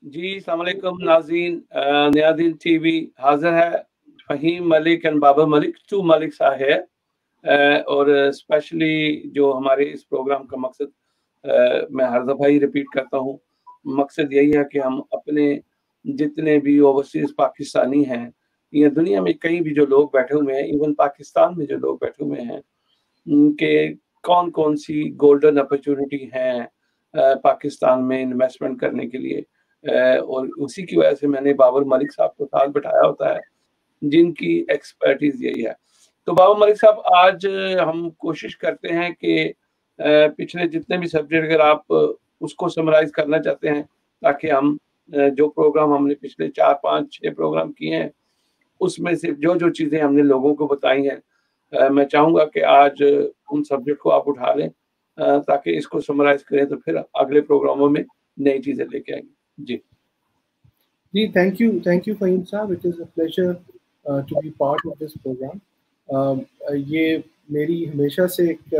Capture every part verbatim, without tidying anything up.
جی السلام علیکم ناظرین، نیادین ٹی وی حاضر ہے فہیم ملک اینڈ بابر ملک، ٹو ملک صاحب، اور اسپیشلی جو ہمارے اس پروگرام کا مقصد میں ہر دفعہ ہی ریپیٹ کرتا ہوں، مقصد یہی ہے کہ ہم اپنے جتنے بھی اوورسیز پاکستانی ہیں یا دنیا میں کئی بھی جو لوگ بیٹھے ہوئے ہیں، ایون پاکستان میں جو لوگ بیٹھے ہوئے ہیں، کہ کون کون سی گولڈن اپرچونٹی ہیں پاکستان میں انویسٹمنٹ کرنے کے لیے، اور اسی کی وجہ سے میں نے بابر ملک صاحب کو ساتھ بٹھایا ہوتا ہے جن کی ایکسپرٹیز یہی ہے۔ تو بابر ملک صاحب، آج ہم کوشش کرتے ہیں کہ پچھلے جتنے بھی سبجیکٹ اگر آپ اس کو سمرائز کرنا چاہتے ہیں، تاکہ ہم جو پروگرام ہم نے پچھلے چار پانچ چھ پروگرام کیے ہیں اس میں سے جو جو چیزیں ہم نے لوگوں کو بتائی ہیں، میں چاہوں گا کہ آج ان سبجیکٹ کو آپ اٹھا لیں تاکہ اس کو سمرائز کریں، تو پھر اگلے پروگراموں میں نئی چیزیں لے کے آئیں گے۔ جی جی thank you thank you Fahim صاحب، it is a pleasure to be part of this programme. یہ میری ہمیشہ سے ایک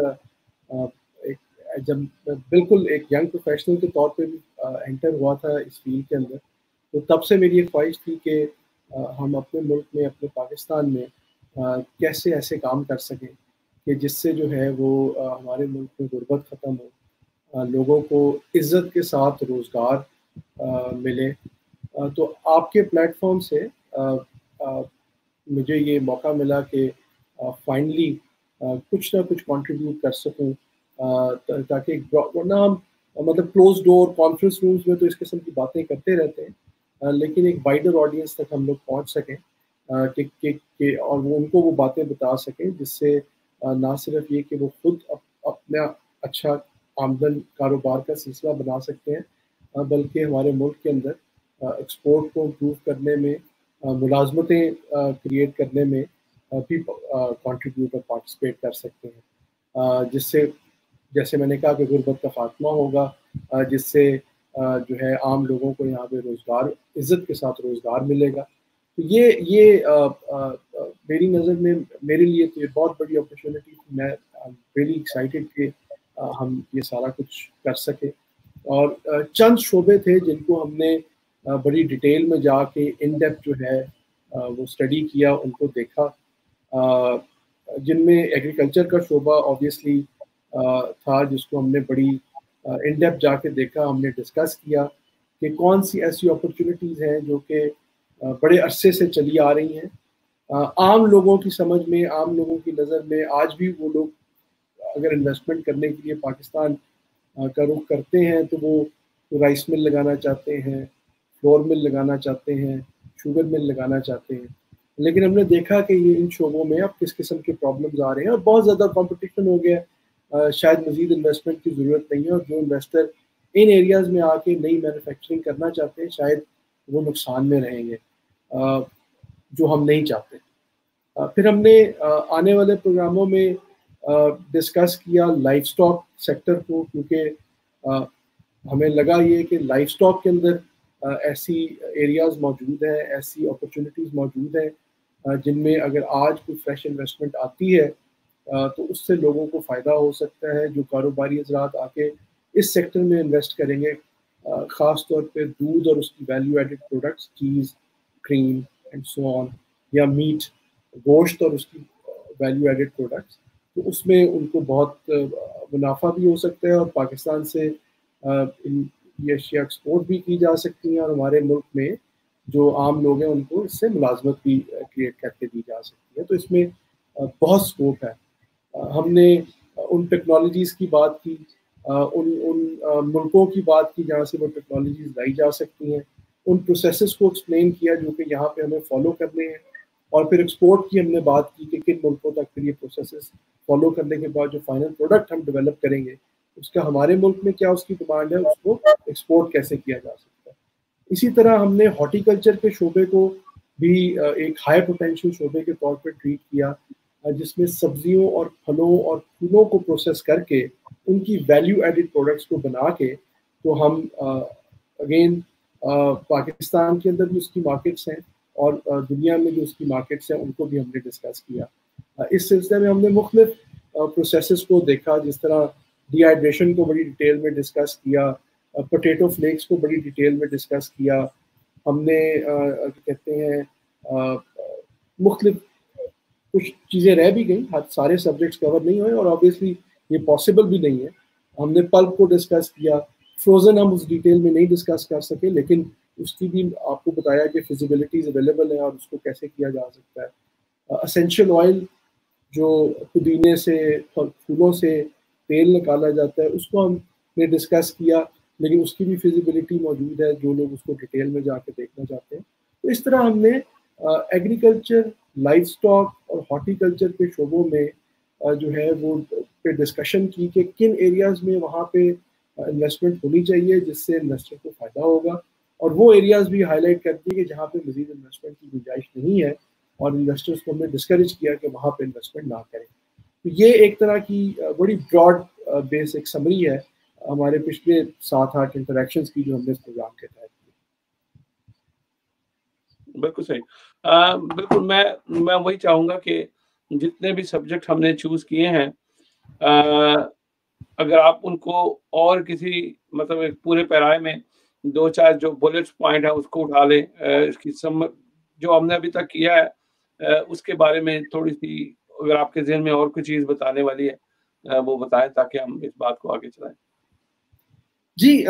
جب بالکل ایک ینگ پروفیشنل کے طور پہ انٹر ہوا تھا اس فیلڈ کے اندر، تو تب سے میری ایک خواہش تھی کہ ہم اپنے ملک میں، اپنے پاکستان میں کیسے ایسے کام کر سکیں کہ جس سے جو ہے وہ ہمارے ملک میں غربت ختم ہو، لوگوں کو عزت کے ساتھ روزگار ملے۔ تو آپ کے پلیٹ فارم سے مجھے یہ موقع ملا کہ فائنلی کچھ نہ کچھ کنٹریبیوٹ کر سکوں، تاکہ ورنہ ہم مطلب کلوز ڈور کانفرنس رومز میں تو اس قسم کی باتیں کرتے رہتے ہیں، لیکن ایک وائڈر آڈینس تک ہم لوگ پہنچ سکیں کہ اور وہ ان کو وہ باتیں بتا سکیں جس سے نہ صرف یہ کہ وہ خود اپنا اچھا آمدن کاروبار کا سلسلہ بنا سکتے ہیں، بلکہ ہمارے ملک کے اندر ایکسپورٹ کو امپروو کرنے میں، ملازمتیں کریٹ کرنے میں بھی کنٹریبیوٹ اور پارٹیسپیٹ کر سکتے ہیں، جس سے جیسے میں نے کہا کہ غربت کا خاتمہ ہوگا، جس سے جو ہے عام لوگوں کو یہاں پہ روزگار، عزت کے ساتھ روزگار ملے گا۔ تو یہ یہ میری نظر میں میرے لیے تو یہ بہت بڑی اپرچونیٹی تھی۔ میں ریئلی ایکسائٹیڈ کہ ہم یہ سارا کچھ کر سکے، اور چند شعبے تھے جن کو ہم نے بڑی ڈیٹیل میں جا کے ان ڈیپتھ جو ہے وہ اسٹڈی کیا، ان کو دیکھا، جن میں ایگریکلچر کا شعبہ آبویسلی تھا جس کو ہم نے بڑی ان ڈیپتھ جا کے دیکھا۔ ہم نے ڈسکس کیا کہ کون سی ایسی اپرچونیٹیز ہیں جو کہ بڑے عرصے سے چلی آ رہی ہیں، عام لوگوں کی سمجھ میں، عام لوگوں کی نظر میں آج بھی وہ لوگ اگر انویسٹمنٹ کرنے کے لیے پاکستان کا رخ کرتے ہیں تو وہ رائس مل لگانا چاہتے ہیں، فلور مل لگانا چاہتے ہیں، شوگر مل لگانا چاہتے ہیں، لیکن ہم نے دیکھا کہ یہ ان شعبوں میں اب کس قسم کے پرابلمز آ رہے ہیں اور بہت زیادہ کمپٹیشن ہو گیا، شاید مزید انویسٹمنٹ کی ضرورت نہیں ہے، اور جو انویسٹر ان ایریاز میں آ کے نئی مینوفیکچرنگ کرنا چاہتے ہیں شاید وہ نقصان میں رہیں گے، جو ہم نہیں چاہتے۔ پھر ہم نے آنے والے پروگراموں میں ڈسکس کیا لائف سٹاک سیکٹر کو، کیونکہ ہمیں لگا یہ کہ لائف سٹاک کے اندر ایسی ایریاز موجود ہیں، ایسی اپرچونیٹیز موجود ہیں جن میں اگر آج کوئی فریش انویسٹمنٹ آتی ہے تو اس سے لوگوں کو فائدہ ہو سکتا ہے۔ جو کاروباری حضرات آ کے اس سیکٹر میں انویسٹ کریں گے، خاص طور پہ دودھ اور اس کی ویلیو ایڈڈ پروڈکٹس، چیز، کریم اینڈ سو آن، یا میٹ، گوشت اور اس کی ویلیو ایڈڈ پروڈکٹس، تو اس میں ان کو بہت منافع بھی ہو سکتا ہے، اور پاکستان سے یہ اشیاء ایکسپورٹ بھی کی جا سکتی ہیں، اور ہمارے ملک میں جو عام لوگ ہیں ان کو اس سے ملازمت بھی کریٹ کر کے دی جا سکتی ہے۔ تو اس میں بہت اسکوپ ہے۔ ہم نے ان ٹیکنالوجیز کی بات کی، ان ان ملکوں کی بات کی جہاں سے وہ ٹیکنالوجیز لائی جا سکتی ہیں، ان پروسیسز کو ایکسپلین کیا جو کہ یہاں پہ ہمیں فالو کرنے ہیں، اور پھر ایکسپورٹ کی ہم نے بات کی کہ کن ملکوں تک پھر یہ پروسیسز فالو کرنے کے بعد جو فائنل پروڈکٹ ہم ڈیولپ کریں گے اس کا ہمارے ملک میں کیا اس کی ڈیمانڈ ہے، اس کو ایکسپورٹ کیسے کیا جا سکتا ہے۔ اسی طرح ہم نے ہارٹی کلچر کے شعبے کو بھی ایک ہائی پوٹینشیل شعبے کے طور پہ ٹریٹ کیا، جس میں سبزیوں اور پھلوں اور پھولوں کو پروسیس کر کے ان کی ویلیو ایڈڈ پروڈکٹس کو بنا کے، تو ہم اگین پاکستان کے اندر بھی اس کی مارکیٹس ہیں اور دنیا میں جو اس کی مارکیٹس ہیں ان کو بھی ہم نے ڈسکس کیا۔ اس سلسلے میں ہم نے مختلف پروسیسز کو دیکھا، جس طرح ڈی ہائیڈریشن کو بڑی ڈیٹیل میں ڈسکس کیا، پوٹیٹو فلیکس کو بڑی ڈیٹیل میں ڈسکس کیا. ہم نے کہتے ہیں مختلف کچھ چیزیں رہ بھی گئیں, سارے سبجیکٹس کور نہیں ہوئے, اور آبویسلی یہ پاسبل بھی نہیں ہے. ہم نے پلپ کو ڈسکس کیا. فروزن ہم اس ڈیٹیل میں نہیں ڈسکس کر سکے, لیکن اس کی بھی آپ کو بتایا کہ فیزیبلٹیز اویلیبل ہیں اور اس کو کیسے کیا جا سکتا ہے. اسینشیل آئل جو پودینے سے اور پھولوں سے تیل نکالا جاتا ہے, اس کو ہم نے ڈسکس کیا, لیکن اس کی بھی فیزیبلٹی موجود ہے جو لوگ اس کو ڈیٹیل میں جا کے دیکھنا چاہتے ہیں. تو اس طرح ہم نے ایگریکلچر, لائف اسٹاک اور ہارٹیکلچر کے شعبوں میں جو ہے وہ پہ ڈسکشن کی کہ کن ایریاز میں وہاں پہ انویسٹمنٹ ہونی چاہیے جس سے انویسٹر کو فائدہ ہوگا, اور وہ ایریاز بھی ہائی لائٹ کرتی ہے کہ جہاں پہ مزید انویسٹمنٹ کی گنجائش نہیں ہے, اور انویسٹرز کو ہم نے ڈسکریج کیا کہ وہاں پہ انویسٹمنٹ نہ کریں. تو یہ ایک طرح کی بڑی براڈ بیس ایک سمری ہے ہمارے پچھلے سات آٹھ انٹریکشنز کی جو ہم نے اس پروگرام کے تحت کی. بالکل صحیح. بالکل میں میں وہی چاہوں گا کہ جتنے بھی سبجیکٹ ہم نے چوز کیے ہیں, اگر آپ ان کو اور کسی مطلب ایک پورے پیرائے میں دو چار جو بلٹس پوائنٹ ہیں اس کو اٹھا لیں, اس کی سم جو ہم نے ابھی تک کیا ہے اس کے بارے میں تھوڑی سی اگر آپ کے ذہن میں اور کوئی چیز بتانے والی ہے وہ بتائیں تاکہ ہم اس بات کو آگے چلائیں. جی,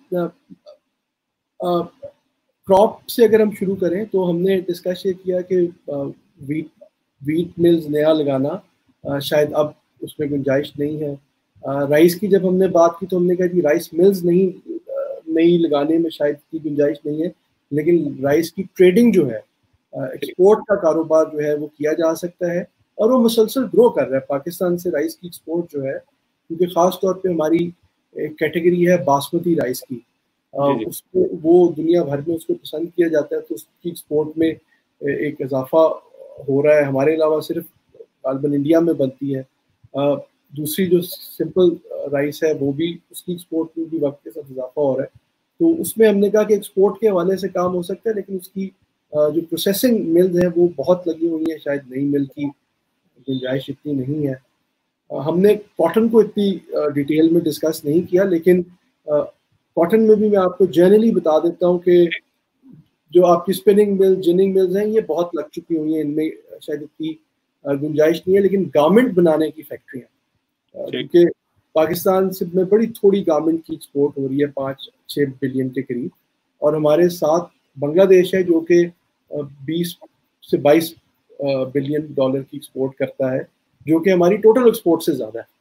کراپ سے اگر ہم شروع کریں تو ہم نے ڈسکس یہ کیا کہ ویٹ ویٹ ملز نیا لگانا شاید اب اس میں گنجائش نہیں ہے. رائس کی جب ہم نے بات کی تو ہم نے کہا کہ رائس ملز نہیں نئی لگانے میں شاید کی گنجائش نہیں ہے, لیکن رائس کی ٹریڈنگ جو ہے, ایکسپورٹ کا کاروبار جو ہے وہ کیا جا سکتا ہے, اور وہ مسلسل گرو کر رہا ہے. پاکستان سے رائس کی ایکسپورٹ جو ہے, کیونکہ خاص طور پہ ہماری ایک کیٹیگری ہے باسمتی رائس کی, اس کو وہ دنیا بھر میں اس کو پسند کیا جاتا ہے, تو اس کی ایکسپورٹ میں ایک اضافہ ہو رہا ہے. ہمارے علاوہ صرف غالباً انڈیا میں بنتی ہے. دوسری جو سمپل رائس ہے وہ بھی اس کی ایکسپورٹ میں بھی وقت کے ساتھ اضافہ ہو رہا ہے. تو اس میں ہم نے کہا کہ ایکسپورٹ کے حوالے سے کام ہو سکتا ہے, لیکن اس کی جو پروسیسنگ ملز ہیں وہ بہت لگی ہوئی ہیں, شاید نئی مل کی گنجائش اتنی نہیں ہے. ہم نے کاٹن کو اتنی ڈیٹیل میں ڈسکس نہیں کیا, لیکن کاٹن میں بھی میں آپ کو جنرلی بتا دیتا ہوں کہ جو آپ کی اسپننگ مل, جننگ ملز ہیں, یہ بہت لگ چکی ہوئی ہیں, ان میں شاید اتنی گنجائش نہیں ہے. لیکن گارمنٹ بنانے کی فیکٹریاں, کیونکہ پاکستان سے میں بڑی تھوڑی گارمنٹ کی ایکسپورٹ ہو رہی ہے, پانچ چھ بلین کے قریب, اور ہمارے ساتھ بنگلہ دیش ہے جو کہ بیس سے بائیس بلین ڈالر کی ایکسپورٹ کرتا ہے, جو کہ ہماری ٹوٹل ایکسپورٹ سے زیادہ ہے.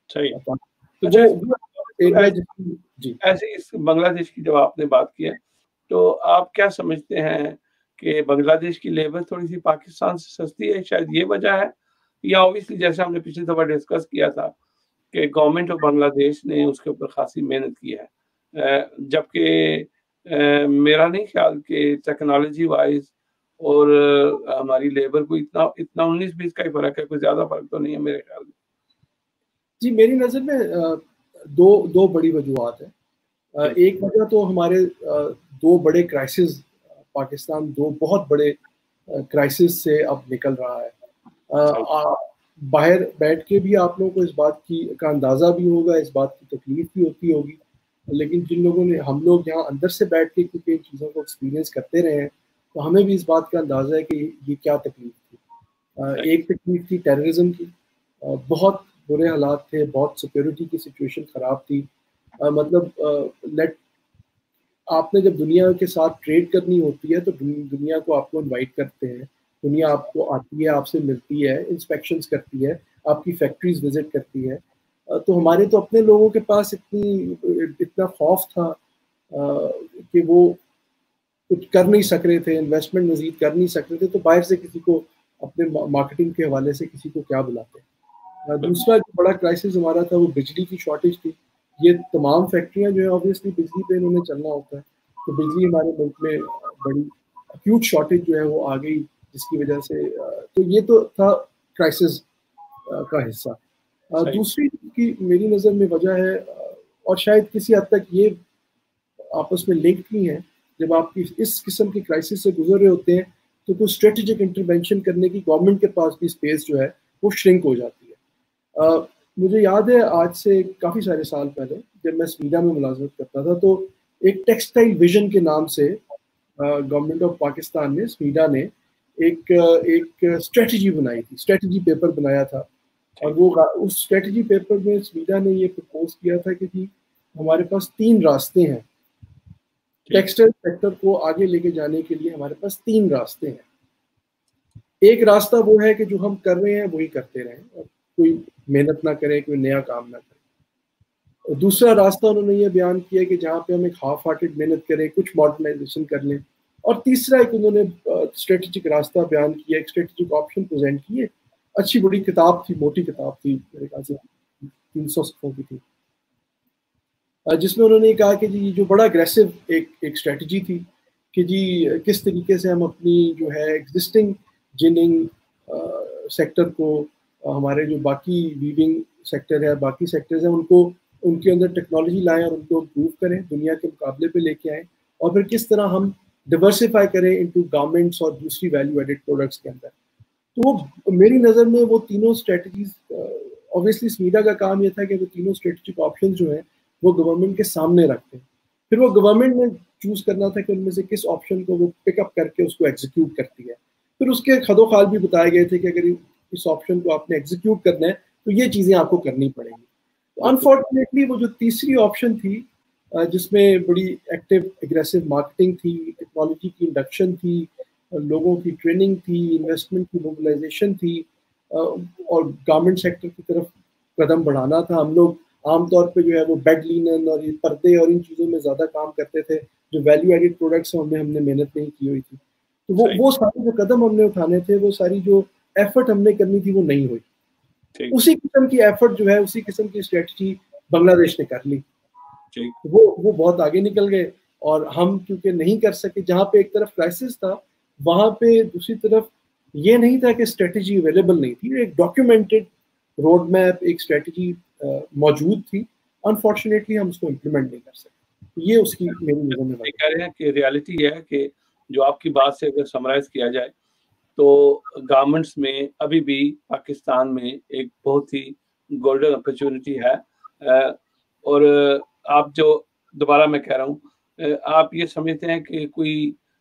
جی, ایسے اس بنگلہ دیش کی جب آپ نے بات کی ہے تو آپ کیا سمجھتے ہیں کہ بنگلہ دیش کی لیبر تھوڑی سی پاکستان سے سستی ہے, شاید یہ وجہ ہے, یا اوبیسلی جیسے ہم نے پچھلی دفعہ ڈسکس کیا تھا کہ گورنمنٹ آف بنگلہ دیش نے اس کے اوپر خاصی محنت کی ہے, جبکہ میرا نہیں خیال کہ ٹیکنالوجی وائز اور ہماری لیبر کو اتنا اتنا انیس بیس کا ہی فرق ہے, کوئی زیادہ فرق تو نہیں ہے میرے خیال میں. جی, میری نظر میں دو دو بڑی وجوہات ہیں. ایک وجہ تو ہمارے دو بڑے کرائسس, پاکستان دو بہت بڑے کرائسس سے اب نکل رہا ہے. باہر بیٹھ کے بھی آپ لوگوں کو اس بات کی کا اندازہ بھی ہوگا, اس بات کی تکلیف بھی ہوتی ہوگی, لیکن جن لوگوں نے, ہم لوگ یہاں اندر سے بیٹھ کے کیونکہ ان چیزوں کو ایکسپیرینس کرتے رہے ہیں, تو ہمیں بھی اس بات کا اندازہ ہے کہ یہ کیا تکلیف تھی. ایک تکلیف تھی ٹیررزم کی, بہت برے حالات تھے, بہت سیکورٹی کی سچویشن خراب تھی. مطلب لیٹ آپ نے جب دنیا کے ساتھ ٹریڈ کرنی ہوتی ہے تو دنیا کو آپ کو انوائٹ کرتے ہیں, دنیا آپ کو آتی ہے, آپ سے ملتی ہے, انسپیکشنز کرتی ہے, آپ کی فیکٹریز وزٹ کرتی ہے. تو ہمارے تو اپنے لوگوں کے پاس اتنی اتنا خوف تھا کہ وہ کچھ کر نہیں سک رہے تھے, انویسٹمنٹ مزید کر نہیں سک رہے تھے, تو باہر سے کسی کو اپنے مارکیٹنگ کے حوالے سے کسی کو کیا بلاتے. دوسرا جو بڑا کرائسس ہمارا تھا وہ بجلی کی شارٹیج تھی. یہ تمام فیکٹریاں جو ہے اوبویسلی بجلی پہ انہوں نے چلنا ہوتا ہے, تو بجلی ہمارے ملک میں بڑی ایکیوٹ شارٹیج جو ہے وہ آ گئی, جس کی وجہ سے تو یہ تو تھا کرائسس کا حصہ. دوسری کی میری نظر میں وجہ ہے, اور شاید کسی حد تک یہ آپس میں لنک نہیں ہے, جب آپ کی اس قسم کی کرائسس سے گزر رہے ہوتے ہیں تو کوئی اسٹریٹجک انٹرونشن کرنے کی گورنمنٹ کے پاس بھی اسپیس جو ہے وہ شرنک ہو جاتی ہے. مجھے یاد ہے آج سے کافی سارے سال پہلے جب میں سمیڈا میں ملازمت کرتا تھا تو ایک ٹیکسٹائل ویژن کے نام سے گورنمنٹ آف پاکستان نے سمیڈا نے ایک ایک اسٹریٹجی بنائی تھی، اسٹریٹجی پیپر بنایا تھا، اور وہ اس اسٹریٹجی پیپر میں سمیڈا نے یہ پرپوز کیا تھا کہ جی ہمارے پاس تین راستے ہیں ٹیکسٹائل سیکٹر کو آگے لے کے جانے کے لیے، ہمارے پاس تین راستے ہیں. ایک راستہ وہ ہے کہ جو ہم کر رہے ہیں وہی کرتے رہیں اور کوئی محنت نہ کریں، کوئی نیا کام نہ کریں. دوسرا راستہ انہوں نے یہ بیان کیا کہ جہاں پہ ہم ایک ہاف ہارٹیڈ محنت کریں، کچھ ماڈرنائزیشن کر لیں. اور تیسرا ایک انہوں نے اسٹریٹجک راستہ بیان کیا، ایک اسٹریٹجک آپشن پریزنٹ کیے. اچھی بڑی کتاب تھی، موٹی کتاب تھی، میرے خیال سے تین سو صفحوں کی تھی، جس میں انہوں نے کہا کہ جی جو بڑا اگریسو ایک ایک اسٹریٹجی تھی کہ جی کس طریقے سے ہم اپنی جو ہے ایگزسٹنگ جننگ سیکٹر کو، ہمارے جو باقی ویونگ سیکٹر ہے، باقی سیکٹرز ہیں، ان کو ان کے اندر ٹیکنالوجی لائیں اور ان کو امپروو کریں، دنیا کے مقابلے پہ لے کے آئیں، اور پھر کس طرح ہم ڈیورسیفائی کریں انٹو گارمنٹس اور دوسری ویلیو ایڈیڈ پروڈکٹس کے اندر. تو وہ میری نظر میں وہ تینوں اسٹریٹجیز، اوبیسلی سمیڈا کا کام یہ تھا کہ وہ تینوں اسٹریٹجک آپشن جو ہیں وہ گورنمنٹ کے سامنے رکھتے ہیں، پھر وہ گورنمنٹ نے چوز کرنا تھا کہ ان میں سے کس آپشن کو وہ پک اپ کر کے اس کو ایگزیکیوٹ کرتی ہے. پھر اس کے خد و خال بھی بتائے گئے تھے کہ اگر اس آپشن کو آپ نے ایگزیکیوٹ کرنا ہے تو یہ چیزیں آپ کو کرنی پڑیں گی. انفارچونیٹلی وہ جو تیسری آپشن تھی جس میں بڑی ایکٹیو اگریسو مارکیٹنگ تھی، ٹیکنالوجی کی انڈکشن تھی، لوگوں کی ٹریننگ تھی، انویسٹمنٹ کی موبلائزیشن تھی، اور گارمنٹ سیکٹر کی طرف قدم بڑھانا تھا. ہم لوگ عام طور پہ جو ہے وہ بیڈ لینن اور یہ پردے اور ان چیزوں میں زیادہ کام کرتے تھے، جو ویلیو ایڈیڈ پروڈکٹس ہیں ان میں ہم نے محنت نہیں کی ہوئی تھی. تو وہ وہ سارے جو قدم ہم نے اٹھانے تھے، وہ ساری جو ایفرٹ ہم نے کرنی تھی وہ نہیں ہوئی. اسی قسم کی ایفرٹ جو ہے، اسی قسم کی اسٹریٹجی بنگلہ دیش نے کر لی. وہ وہ بہت آگے نکل گئے، اور ہم کیونکہ نہیں کر سکے، جہاں پہ ایک طرف کرائسس تھا وہاں پہ دوسری طرف یہ نہیں تھا کہ اسٹریٹجی اویلیبل نہیں تھی، ایک ڈاکیومنٹڈ روڈ میپ، ایک اسٹریٹجی موجود تھی. انفارچونیٹلی ہم اس کو امپلیمنٹ نہیں کر سکتے. یہ اس کی میری نظر میں کہہ رہے ہیں کہ ریالٹی یہ ہے کہ جو آپ کی بات سے اگر سمرائز کیا جائے تو گارمنٹس میں ابھی بھی پاکستان میں ایک بہت ہی گولڈن اپرچونٹی ہے. اور آپ جو دوبارہ میں کہہ رہا ہوں، آپ یہ سمجھتے ہیں کہ کوئی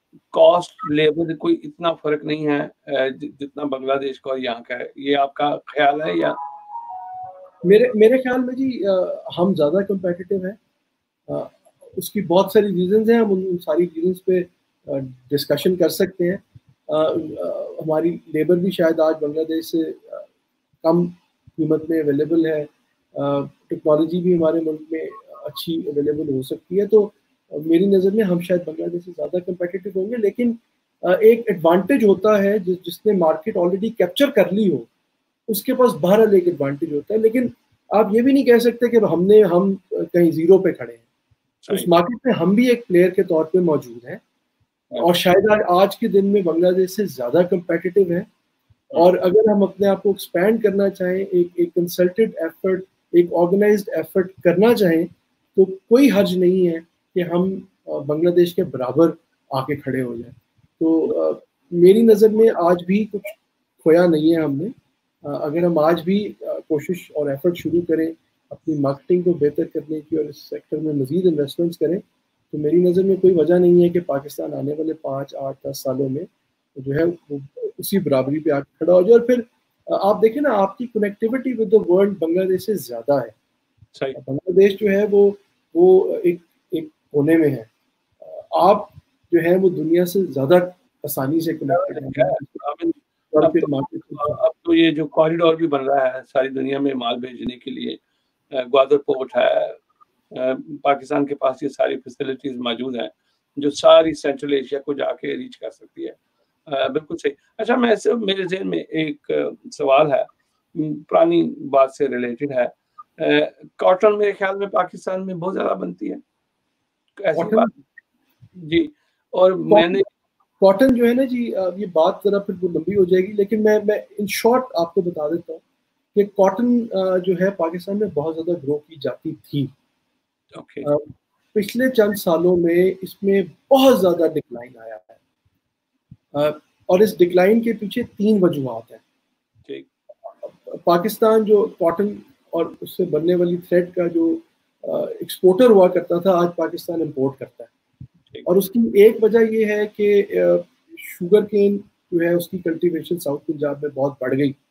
کاسٹ لیبر کوئی اتنا فرق نہیں ہے جتنا بنگلہ دیش کا اور یہاں کا ہے، یہ آپ کا خیال ہے؟ یا میرے میرے خیال میں جی ہم زیادہ کمپیٹیٹو ہیں. اس کی بہت ساری ریزنز ہیں، ہم ان ساری ریزنز پہ ڈسکشن کر سکتے ہیں. ہماری لیبر بھی شاید آج بنگلہ دیش سے کم قیمت میں اویلیبل ہے، ٹیکنالوجی بھی ہمارے ملک میں اچھی اویلیبل ہو سکتی ہے. تو میری نظر میں ہم شاید بنگلہ دیش سے زیادہ کمپیٹیٹو ہوں گے. لیکن ایک ایڈوانٹیج ہوتا ہے جس نے مارکیٹ آلریڈی کیپچر کر لی ہو، اس کے پاس بہرحال ایک ایڈوانٹیج ہوتا ہے. لیکن آپ یہ بھی نہیں کہہ سکتے کہ ہم نے ہم کہیں زیرو پہ کھڑے ہیں. اس مارکیٹ میں ہم بھی ایک پلیئر کے طور پہ موجود ہیں، اور شاید آج کے دن میں بنگلہ دیش سے زیادہ کمپیٹیٹو ہیں. اور اگر ہم اپنے آپ کو ایکسپینڈ کرنا چاہیں، ایک ایک کنسلٹڈ ایفرٹ، ایک آرگنائزڈ ایفرٹ کرنا چاہیں، تو کوئی حرج نہیں ہے کہ ہم بنگلہ دیش کے برابر آ کے کھڑے ہو جائیں. تو میری نظر میں آج بھی کچھ کھویا نہیں ہے ہم نے. اگر ہم آج بھی کوشش اور ایفرٹ شروع کریں اپنی مارکیٹنگ کو بہتر کرنے کی اور اس سیکٹر میں مزید انویسٹمنٹس کریں، تو میری نظر میں کوئی وجہ نہیں ہے کہ پاکستان آنے والے پانچ آٹھ دس سالوں میں جو ہے وہ اسی برابری پہ آ کے کھڑا ہو جائے. اور پھر آپ دیکھیں نا، آپ کی connectivity with the world Bangladesh سے زیادہ ہے. بنگلہ دیش جو ہے وہ وہ ایک ایک کونے میں ہے، آپ جو ہے وہ دنیا سے زیادہ آسانی سے کنیکٹڈ ہیں. اب تو یہ جو کوریڈور بھی بن رہا ہے ساری دنیا میں مال بھیجنے کے لیے، گوادر پورٹ ہے، پاکستان کے پاس یہ ساری فیسلٹیز موجود ہیں جو ساری سینٹرل ایشیا کو جا کے ریچ کر سکتی ہے. بالکل صحیح. اچھا، میں میرے ذہن میں ایک سوال ہے، پرانی بات سے ریلیٹڈ ہے. کاٹن میرے خیال میں پاکستان میں بہت زیادہ بنتی ہے، ایسی بات؟ جی. اور میں نے کاٹن جو ہے نا جی، یہ بات ذرا پھر لمبی ہو جائے گی، لیکن میں میں ان شارٹ آپ کو بتا دیتا ہوں کہ کاٹن جو ہے پاکستان میں بہت زیادہ گرو کی جاتی تھی. پچھلے چند سالوں میں اس میں بہت زیادہ ڈکلائن آیا ہے، اور اس ڈکلائن کے پیچھے تین وجوہات ہیں. پاکستان جو کاٹن اور اس سے بننے والی تھریڈ کا جو ایکسپورٹر ہوا کرتا تھا آج پاکستان امپورٹ کرتا ہے. اور اس کی ایک وجہ یہ ہے کہ شوگر کین جو ہے اس کی کلٹیویشن ساؤتھ پنجاب میں بہت بڑھ گئی.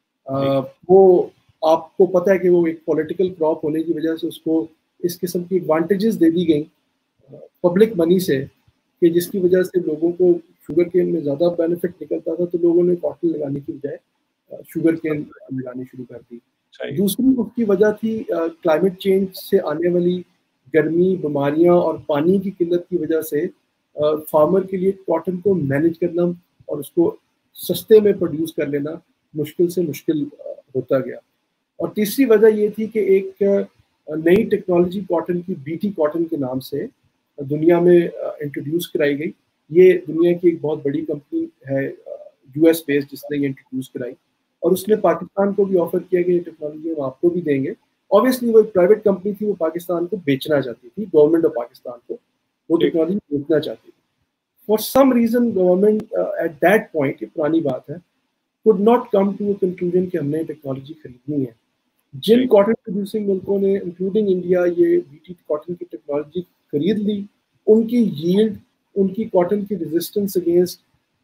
وہ آپ کو پتہ ہے کہ وہ ایک پولیٹیکل کراپ ہونے کی وجہ سے اس کو اس قسم کی ایڈوانٹیجز دے دی گئیں پبلک منی سے, کہ جس کی وجہ سے لوگوں کو شوگر کین میں زیادہ بینیفٹ نکلتا تھا, تو لوگوں نے کاٹن لگانے کی بجائے شوگر کین لگانی شروع کر دی. دوسری اس کی وجہ تھی کلائمیٹ چینج سے آنے والی گرمی, بیماریاں اور پانی کی قلت کی وجہ سے فارمر کے لیے کاٹن کو مینیج کرنا اور اس کو سستے میں پروڈیوس کر لینا مشکل سے مشکل ہوتا گیا. اور تیسری وجہ یہ تھی کہ ایک نئی ٹیکنالوجی کاٹن کی بی ٹی کاٹن کے نام سے دنیا میں انٹروڈیوس کرائی گئی. یہ دنیا کی ایک بہت بڑی کمپنی ہے یو ایس بیس جس نے یہ انٹروڈیوس کرائی, اور اس نے پاکستان کو بھی آفر کیا کہ یہ ٹیکنالوجی ہم آپ کو بھی دیں گے. اوبیسلی وہ ایک پرائیویٹ کمپنی تھی, وہ پاکستان کو بیچنا چاہتی تھی, گورنمنٹ آف پاکستان کو وہ ٹیکنالوجی بیچنا چاہتی تھی. For some reason government at that point, یہ پرانی بات ہے, could not come to a conclusion کہ ہم نے ٹیکنالوجی خریدنی ہے. جن کاٹن پروڈیوسنگ ملکوں نے انکلوڈنگ انڈیا یہ بی ٹی کاٹن کی ٹیکنالوجی خرید لی, ان کی ییلڈ, ان کی کاٹن کی ریزسٹنس اگینسٹ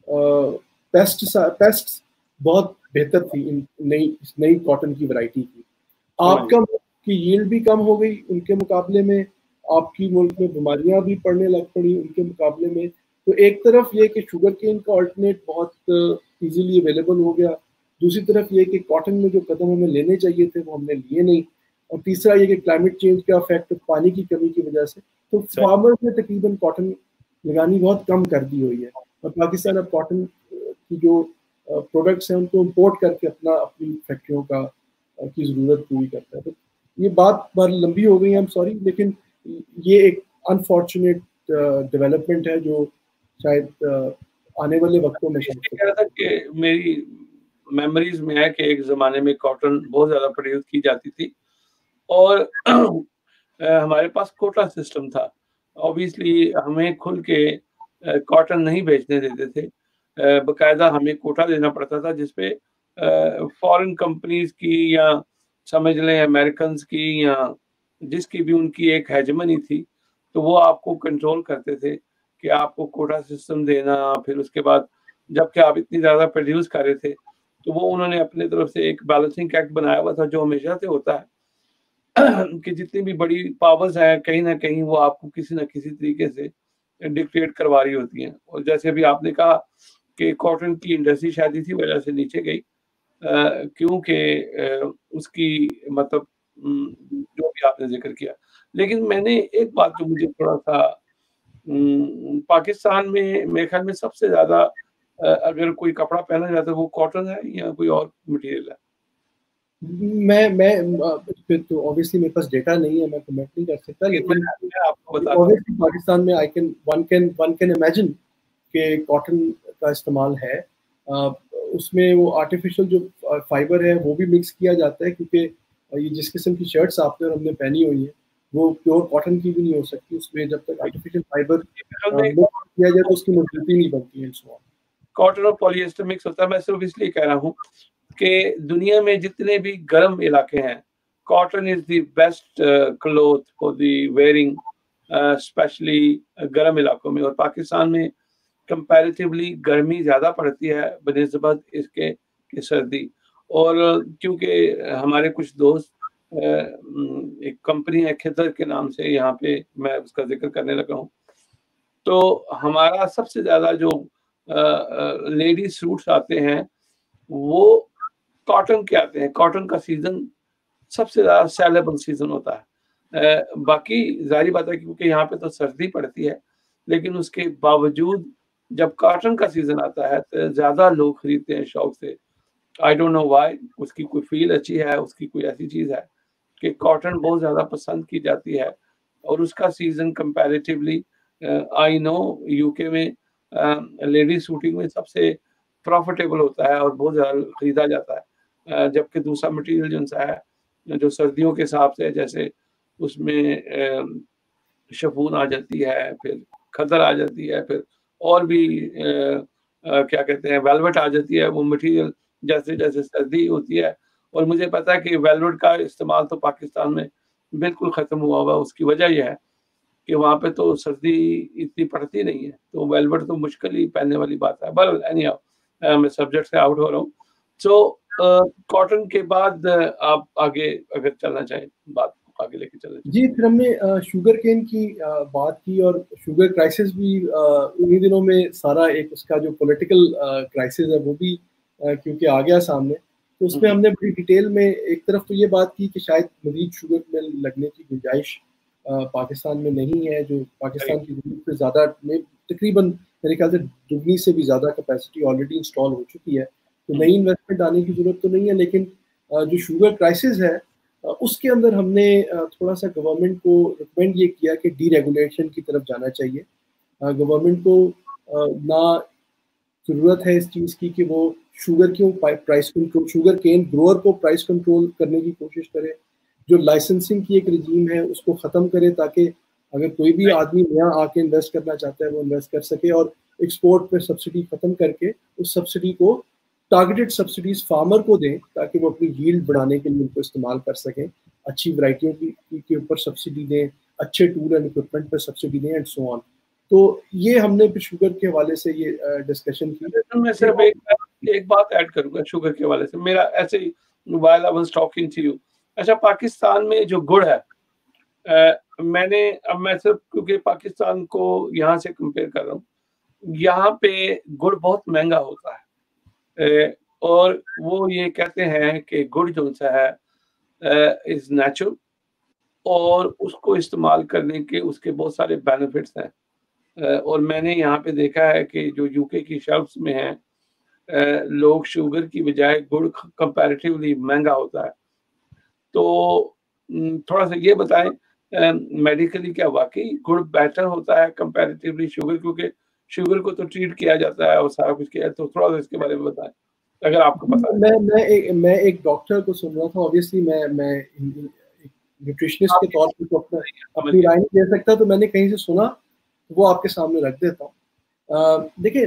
پیسٹ پیسٹ بہت بہتر تھی ان نئی نئی کاٹن کی ورائٹی کی. آپ کا ملک کی ییلڈ بھی کم ہو گئی ان کے مقابلے میں, آپ کی ملک میں بیماریاں بھی پڑنے لگ پڑی ان کے مقابلے میں. تو ایک طرف یہ کہ شوگر کین کا آلٹرنیٹ بہت ایزیلی اویلیبل ہو گیا, دوسری طرف یہ کہ کاٹن میں جو قدم ہمیں لینے چاہیے تھے وہ ہم نے لیے نہیں, اور تیسرا یہ کہ کلائمیٹ چینج کا افیکٹ پانی کی کمی کی وجہ سے تو فارمرز نے تقریباً کاٹن لگانی بہت کم کر دی ہوئی ہے. اور پاکستان اب کاٹن کی جو پروڈکٹس ہیں ان کو امپورٹ کر کے اپنا اپنی فیکٹریوں کا کی ضرورت پوری کرتا ہے. تو یہ بات بہت لمبی ہو گئی ہے, ایم سوری, لیکن یہ ایک انفارچونیٹ ڈیولپمنٹ ہے جو شاید آنے والے وقتوں میں کہہ رہا تھا کہ میری میموریز میں ہے کہ ایک زمانے میں کاٹن بہت زیادہ پروڈیوس کی جاتی تھی اور ہمارے پاس کوٹا سسٹم تھا. اوبیسلی ہمیں کھل کے کاٹن نہیں بیچنے دیتے تھے, باقاعدہ ہمیں کوٹا دینا پڑتا تھا جس پہ فورن کمپنیز کی یا سمجھ لیں امریکنز کی یا جس کی بھی ان کی ایک ہیجمنی تھی, تو وہ آپ کو کنٹرول کرتے تھے کہ آپ کو کوٹا سسٹم دینا. پھر اس کے بعد جب کہ آپ اتنی زیادہ پروڈیوس کر رہے تھے تو وہ انہوں نے اپنے طرف سے ایک بیلنسنگ ایکٹ بنایا ہوا تھا جو ہمیشہ سے ہوتا ہے کہ جتنی بھی بڑی پاورز ہیں کہیں نہ کہیں وہ آپ کو کسی نہ کسی طریقے سے ڈکٹیٹ کروا رہی ہوتی ہیں. اور جیسے بھی آپ نے کہا کہ کاٹن کی انڈسٹری شاید اسی وجہ سے نیچے گئی کیونکہ اس کی مطلب جو بھی آپ نے ذکر کیا. لیکن میں نے ایک بات جو مجھے تھوڑا سا پاکستان میں میرے خیال میں سب سے زیادہ اگر کوئی کپڑا پہنا جاتا ہے وہ کاٹن ہے یا کوئی اور مٹیریل ہے؟ میں میں تو obviously میرے پاس ڈیٹا نہیں ہے, میں کمنٹ نہیں کر سکتا, لیکن obviously پاکستان میں I can one can one can imagine کہ کاٹن کا استعمال ہے. اس میں وہ آرٹیفیشل جو فائبر ہے وہ بھی مکس کیا جاتا ہے, کیونکہ یہ جس قسم کی شرٹس آپ نے ہم نے پہنی ہوئی ہیں وہ پیور کاٹن کی بھی نہیں ہو سکتی, اس میں جب تک آرٹیفیشل فائبر کیا جائے تو اس کی مضبوطی نہیں بنتی ہے. کاٹن اور پولی ایسٹر مکس ہوتا ہے. میں صرف اس لیے کہہ رہا ہوں کہ دنیا میں جتنے بھی گرم علاقے ہیں cotton is the best cloth for the wearing, specially گرم علاقوں میں. اور پاکستان میں کمپیریٹیولی گرمی زیادہ پڑتی ہے بنسبت اس کے کہ سردی. اور کیونکہ ہمارے کچھ دوست ایک کمپنی ہے کھدر کے نام سے, یہاں پہ میں اس کا ذکر کرنے لگا ہوں, تو ہمارا سب سے زیادہ جو لیڈی سوٹس آتے ہیں وہ کاٹن کے آتے ہیں. کاٹن کا سیزن سب سے زیادہ سیلیبل سیزن ہوتا ہے. باقی ظاہری بات ہے کیونکہ یہاں پہ تو سردی پڑتی ہے, لیکن اس کے باوجود جب کاٹن کا سیزن آتا ہے تو زیادہ لوگ خریدتے ہیں شوق سے. آئی ڈونٹ نو وائی, اس کی کوئی فیل اچھی ہے, اس کی کوئی ایسی چیز ہے کہ کاٹن بہت زیادہ پسند کی جاتی ہے. اور اس کا season comparatively I know you کے میں لیڈی سوٹنگ میں سب سے پروفیٹیبل ہوتا ہے اور بہت زیادہ خریدا جاتا ہے, جبکہ دوسرا مٹیریل جو سا ہے جو سردیوں کے حساب سے جیسے اس میں شفون آ جاتی ہے, پھر کھدر آ جاتی ہے, پھر اور بھی کیا کہتے ہیں ویلوٹ آ جاتی ہے. وہ مٹیریل جیسے جیسے سردی ہوتی ہے اور مجھے پتا ہے کہ ویلوٹ کا استعمال تو پاکستان میں بالکل ختم ہوا ہوا. اس کی وجہ یہ ہے کہ وہاں پہ تو سردی اتنی پڑتی نہیں ہے, تو ویلوٹ تو مشکل ہی پہننے والی بات ہے. بہرحال اینی ہاؤ میں سبجیکٹ سے آؤٹ ہو رہا ہوں. سو کاٹن کے بعد آپ آگے اگر چلنا چاہیں بات آگے لے کے چلنا چاہیں. جی, پھر ہم نے شوگر کین کی بات کی, اور شوگر کرائسس بھی انہی دنوں میں سارا ایک اس کا جو پولیٹیکل کرائسس ہے وہ بھی کیونکہ آ گیا سامنے, تو اس میں ہم نے بڑی ڈیٹیل میں ایک طرف تو یہ بات کی کہ شاید مزید شوگر مل لگنے کی گنجائش پاکستان میں نہیں ہے, جو پاکستان کی ضرورت سے زیادہ میں تقریباً میرے خیال سے دگنی سے بھی زیادہ کیپیسٹی آلریڈی انسٹال ہو چکی ہے, تو نئی انویسٹمنٹ آنے کی ضرورت تو نہیں ہے. لیکن جو شوگر کرائسس ہے اس کے اندر ہم نے تھوڑا سا گورنمنٹ کو ریکمینڈ یہ کیا کہ ڈی ریگولیشن کی طرف جانا چاہیے. گورنمنٹ کو نہ ضرورت ہے اس چیز کی کہ وہ شوگر کیوں price control sugar cane grower کو پرائس کنٹرول کرنے کی کوشش کرے, جو لائسنسنگ کی ایک رجیم ہے اس کو ختم کرے تاکہ اگر کوئی بھی آدمی نیا آ کے انویسٹ کرنا چاہتا ہے وہ انویسٹ کر سکے, اور ایکسپورٹ پہ سبسڈی ختم کر کے اس سبسڈی کو ٹارگیٹڈ سبسڈیز فارمر کو دیں تاکہ وہ اپنی ییلڈ بڑھانے کے لیے ان کو استعمال کر سکیں, اچھی ورائٹیوں کی کے اوپر سبسڈی دیں, اچھے ٹول اینڈ اکوپمنٹ پہ سبسڈی دیں اینڈ سو آن. تو یہ ہم نے پھر شوگر کے حوالے سے یہ ڈسکشن کی. میں صرف ایک, ایک بات ایڈ کروں گا شوگر کے حوالے سے, میرا ایسے ہی while I was talking to you. اچھا, پاکستان میں جو گڑ ہے, میں نے اب میں صرف کیونکہ پاکستان کو یہاں سے کمپیئر کر رہا ہوں, یہاں پہ گڑ بہت مہنگا ہوتا ہے, اور وہ یہ کہتے ہیں کہ گڑ جو سا ہے از نیچرل, اور اس کو استعمال کرنے کے اس کے بہت سارے بینیفٹس ہیں. اور میں نے یہاں پہ دیکھا ہے کہ جو یو کے کی شیلفز میں ہیں, لوگ شوگر کی بجائے گڑ کمپیریٹیولی مہنگا ہوتا ہے. تو تھوڑا سا یہ بتائیں میڈیکلی کیا واقعی گڑ بیٹر ہوتا ہے کمپیریٹیولی شوگر, کیونکہ شوگر کو تو ٹریٹ کیا جاتا ہے اور سارا کچھ کیا ہے, تو تھوڑا سا اس کے بارے میں بتائیں اگر آپ کو پتا ہے. میں میں ایک میں ایک ڈاکٹر کو سن رہا تھا, اوبیسلی میں میں نیوٹریشنسٹ کے طور پہ تو اپنا اپنی رائے نہیں دے سکتا, تو میں نے کہیں سے سنا وہ آپ کے سامنے رکھ دیتا ہوں. دیکھیں,